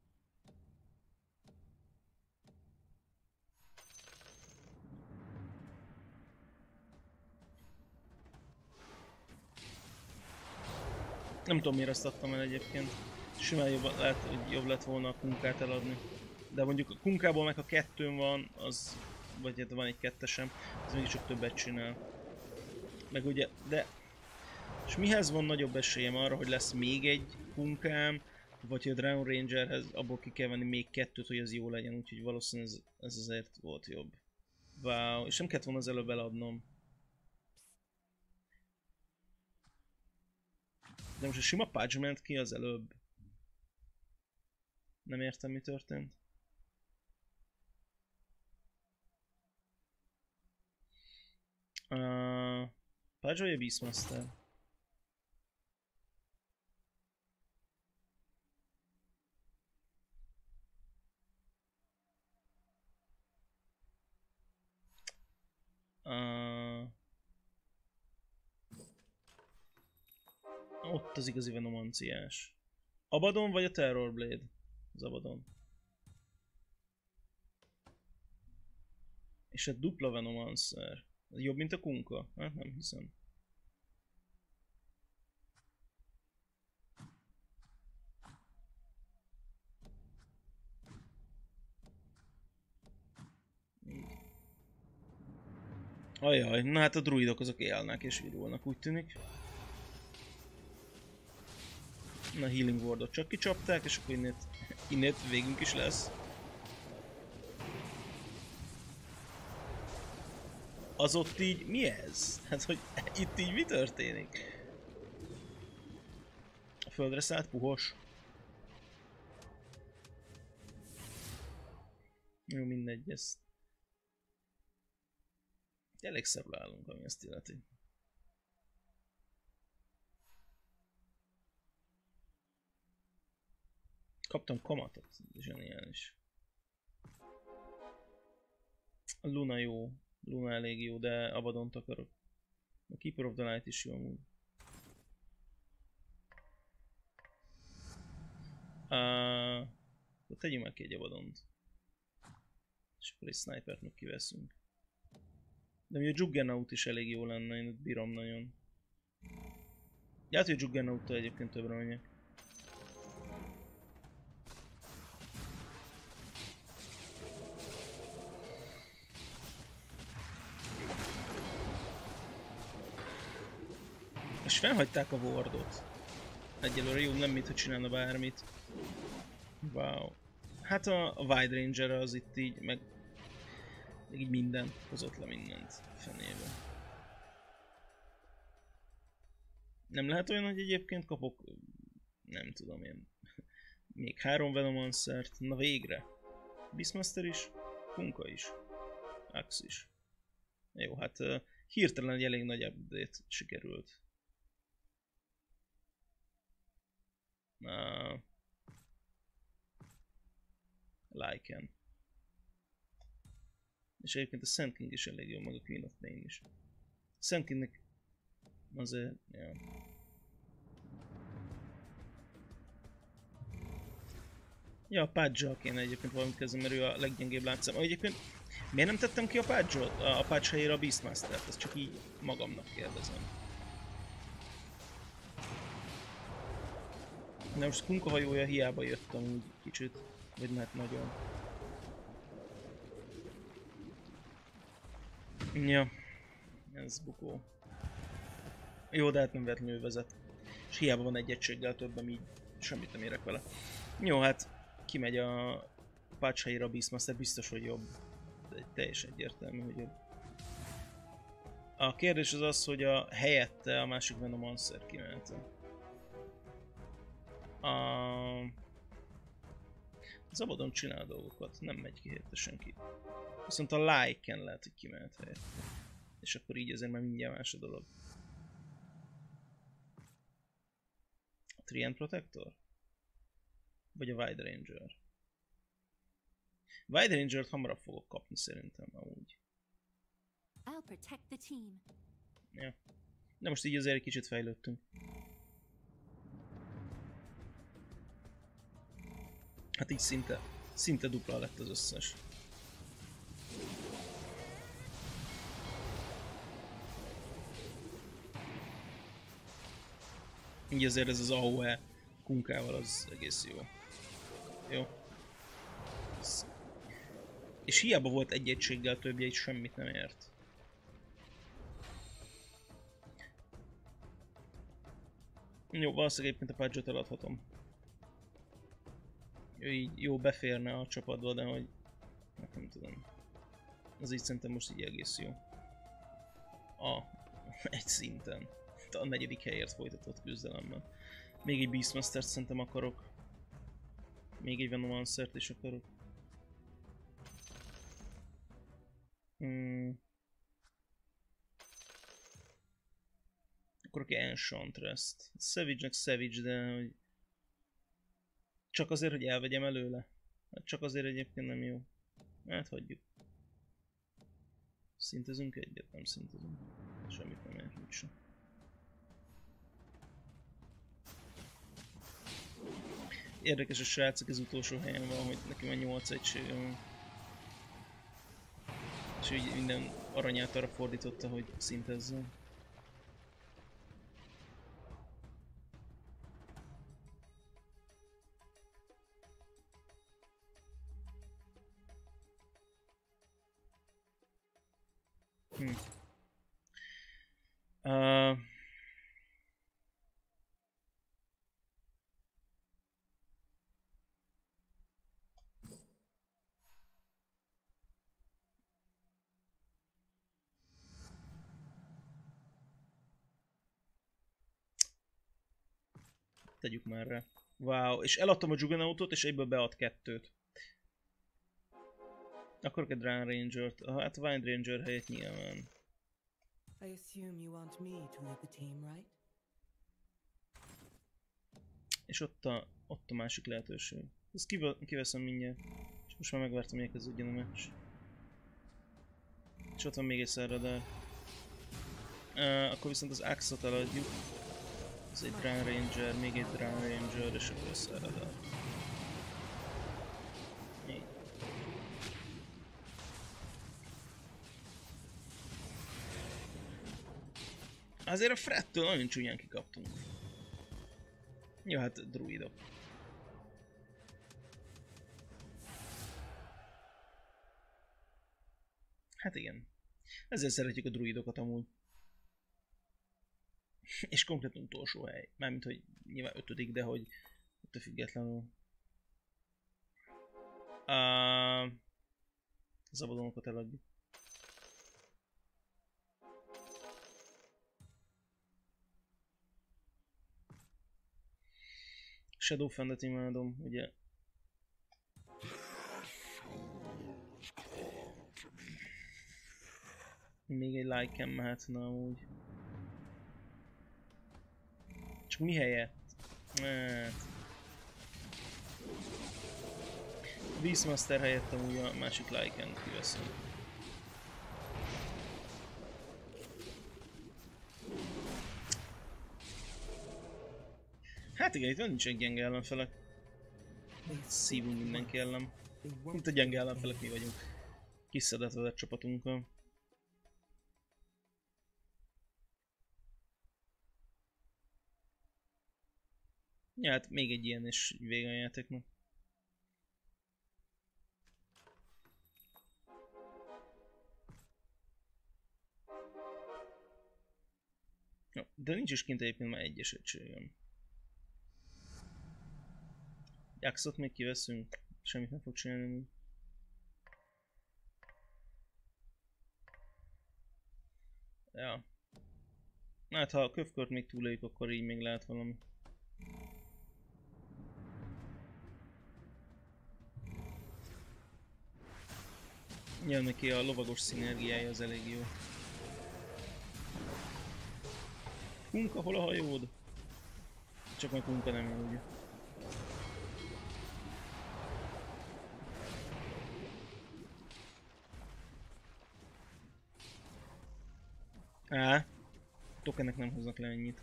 Nem tudom, miért azt adtam el egyébként. Simán jobb, lehet, hogy jobb lett volna a Kunkkát eladni. De mondjuk a Kunkkából meg ha kettőn van, az... vagy hát van egy kettesem, az mégiscsak többet csinál. Meg ugye, de... És mihez van nagyobb esélyem arra, hogy lesz még egy Kunkkám, vagy hogy a Drown Rangerhez abból ki kell venni még kettőt, hogy az jó legyen, úgyhogy valószínűleg ez, ez azért volt jobb. Wow, és nem kellett volna az előbb eladnom. De most a sima pudge ment ki az előbb. Nem értem, mi történt. Uh, pudge vagy a Beastmaster? Uh, ott az igazi venomanciás. Abaddon vagy a Terrorblade? Az Abaddon. És a dupla Venomancer. Jobb, mint a Kunkka? Hát nem hiszem. Ajaj, na hát a druidok azok élnek és virulnak, úgy tűnik. Na, Healing Wardot csak kicsapták, és akkor innét, innét végünk is lesz. Az ott így mi ez? Hát, hogy itt így mi történik? A földre szállt puhos. Jó, mindegy, ezt... Elég szarul állunk, ami ezt illeti. Kaptam kamatot, zseniális. A Luna jó. Luna elég jó, de Abaddont akarok. A Keeper of the Night is jó amúgy. Uh, tegyünk meg ki egy Abaddont. És akkor egy snipert meg kiveszünk. De mi a Juggernaut is elég jó lenne, én bírom nagyon. Ját, hogy a Juggernauttal egyébként többre menjek. És felhagyták a wardot. Egyelőre jó, nem mit, hogy csinálna bármit. Wow. Hát a, a Wide Ranger az itt így, meg, meg így minden, hozott le mindent fenébe. Nem lehet olyan, hogy egyébként kapok, nem tudom én, még három Venomancert, na végre. Beastmaster is, Kunkka is, Axe is. Jó, hát uh, hirtelen egy elég nagy update sikerült. Uh, Lycan. És egyébként a Sand King is elég jó, meg a Queen of Pain is. A Sand Kingnek azért, ja. Ja, a Pudge-al kéne egyébként valamit kezdeni, mert ő a leggyengébb látszám. Egyébként miért nem tettem ki a Pudge-ot? A Pudge helyére a Beastmaster-t? Ezt csak így magamnak kérdezem. De most Kunkka hajója hiába jöttem úgy kicsit, vagy mert nagyon. Ja, ez bukó. Jó, de hát nem véletlenül vezet. És hiába van egy egységgel többem, így semmit nem érek vele. Jó, hát kimegy a Pudge helyére a Beastmaster, biztos, hogy jobb. De teljesen egyértelmű, hogy jobb. A kérdés az az, hogy a helyette a másik Venomancer kimentem. A... Szabadon csinál dolgokat, nem megy ki helyette senki. Viszont a Lycan lehet, hogy kimehet helyette. És akkor így azért már mindjárt más a dolog. A Treant Protector? Vagy a Wide Ranger? Wide Ranger-t hamarabb fogok kapni szerintem, amúgy. I'll protect the team. Ja. De most így azért egy kicsit fejlődtünk. Hát így szinte, szinte dupla lett az összes. Így azért ez az á o e Kunkkával az egész jó. Jó. És hiába volt egy egységgel többje, így semmit nem ért. Jó, valószínűleg egyébként a Pudge-ot eladhatom. Ő így jó beférne a csapatba, de hogy... Hát nem tudom. Az így szerintem most így egész jó. A... egy szinten. A negyedik helyért folytatott küzdelemben. Még egy Beastmastert szerintem akarok. Még egy Venomancert is akarok. Hmm. Akarok egy Enchantress-t. Savage-nek Savage, de hogy... Csak azért, hogy elvegyem előle? Hát csak azért egyébként nem jó. Hát hagyjuk. Szintezünk egyet? Nem szintezünk. Semmit nem ér, úgysem. Érdekes a srácok, az utolsó helyen van, hogy neki már nyolc egysége van. És így minden aranyát arra fordította, hogy szintezzen. Hm. Uh... Tegyük már rá. Wow, és eladtam a Juggernautot, és egyből bead kettőt. Akarok egy Drown Ranger-t. Hát a Wind Ranger helyett nyilván. I assume you want me to lead the team, right? És ott a, ott a másik lehetőség. Ezt kiveszem mindjárt. És most már megvártam, hogy elkezdődjön a meccs. És ott van még egy Szerradár. Uh, akkor viszont az Axe-ot eladjuk. Ez egy Drown Ranger, még egy Drown Ranger, és akkor a Szerradár. Így. Azért a Frettől nagyon csúnyán kikaptunk. Jó, hát druidok. Hát igen. Ezzel szeretjük a druidokat amúgy. És konkrétan utolsó hely. Mármint, hogy nyilván ötödik, de hogy ettől függetlenül. Uh, Zabadonokat eladjuk. Shadowfendet imádom, ugye? Még egy like-em mehetne amúgy. Csak mi helyett? Hát... Beastmaster helyett amúgy a másik like-en kiveszem. Hát igen, itt nincsen gyenge ellenfelek. Szívunk mindenki ellen. Mint a gyenge ellenfelek mi vagyunk. Kiszedett vezet csapatunkkal. Ja, hát még egy ilyen és vége a játéknak. Ja, de nincs is kint egyébként már egyes egységem. Jaxot még kiveszünk, semmit nem fog csinálni. Ja. Hát ha a kövkört még túléljük, akkor így még lehet valami. Jön neki a lovagos szinergiája, az elég jó. Kunka, hol a hajód? Csak majd Kunka nem jó, ugye? Á, tokennek nem hoznak le ennyit.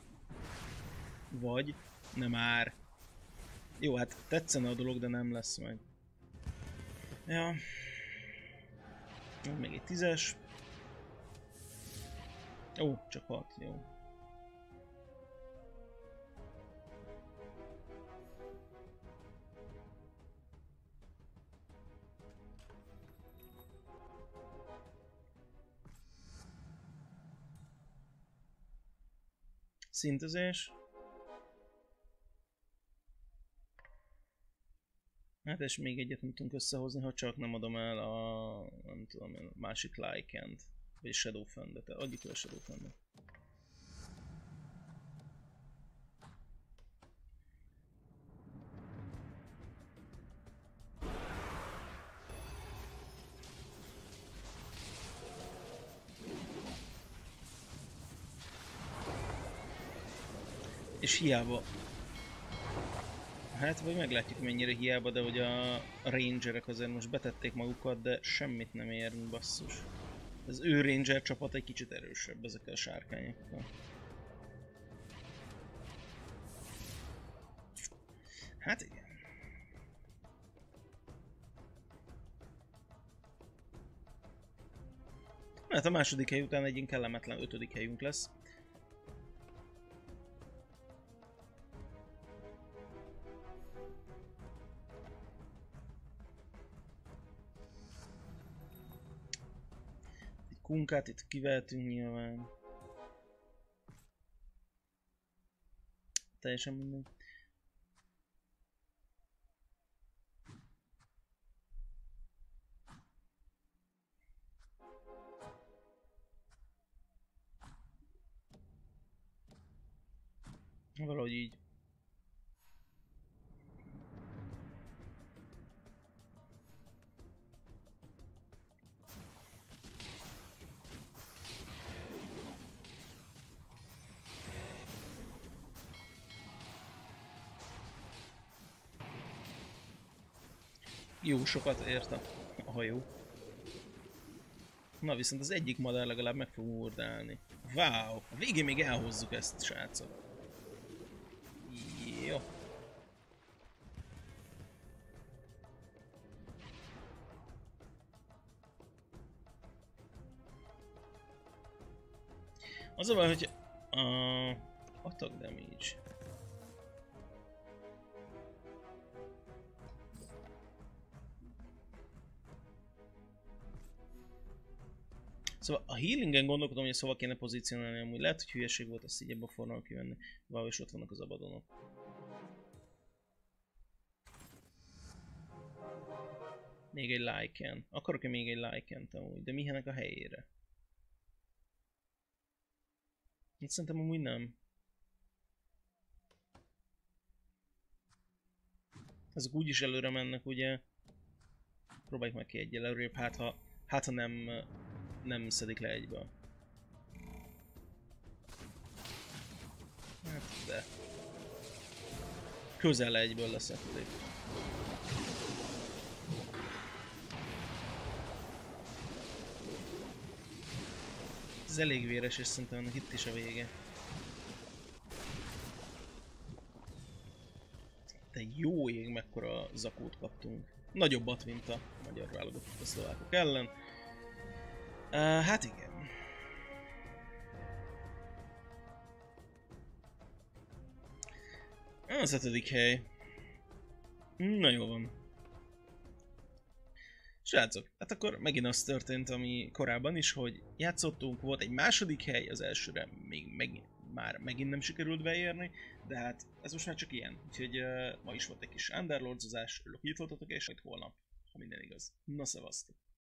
Vagy, nem már. Jó, hát tetszene a dolog, de nem lesz meg. Ja. Még egy tízes. Ó, csak hat, jó. Szintezés. Hát és még egyet nem tudunk összehozni, ha csak nem adom el a, nem tudom, a másik Lycant, vagy Shadowfendet. Adjuk el a Shadowfendet. És hiába. Hát vagy meglátjuk mennyire hiába, de hogy a rangerek azért most betették magukat, de semmit nem érünk, basszus. Az ő ranger csapat egy kicsit erősebb ezekkel a sárkányokkal. Hát igen. Hát a második hely után egy kellemetlen ötödik helyünk lesz. Kunkát itt kivehetünk nyilván. Teljesen mindegy. Valahogy így. Jó sokat ért a hajó. Na viszont az egyik madár legalább meg fog murdálni. Wow! A végén még elhozzuk ezt, srácok. Jó. Az a baj, hogy a attack damage. Szóval a healingen gondolkodom, hogy szóval kéne pozícionálni, amúgy lehet, hogy hülyeség volt ezt így ebbe a formában kivenni. Wow, és ott vannak az abadonok. Még egy Lycan. Akarok-e még egy Lycant amúgy, de mihenek a helyére? Itt szerintem amúgy nem. Ezek úgyis előre mennek, ugye? Próbáljuk meg ki egy előrébb, hát ha, hát ha nem, nem szedik le egybe. Hát de. Közel egyből leszedték. Ez elég véres, és szerintem ennek itt is a vége. De jó ég, mekkora zakót kaptunk. Nagyobbat, mint a magyar válogatott a szlovákok ellen. Uh, hát igen. Az ötödik hely. Na jó van. Srácok, hát akkor megint az történt, ami korábban is, hogy játszottunk, volt egy második hely, az elsőre még megint, már megint nem sikerült beérni, de hát ez most már csak ilyen. Úgyhogy uh, ma is volt egy kis underlordzozás, örülök, hogy itt voltatok, és majd holnap, ha minden igaz. Na szevasztok!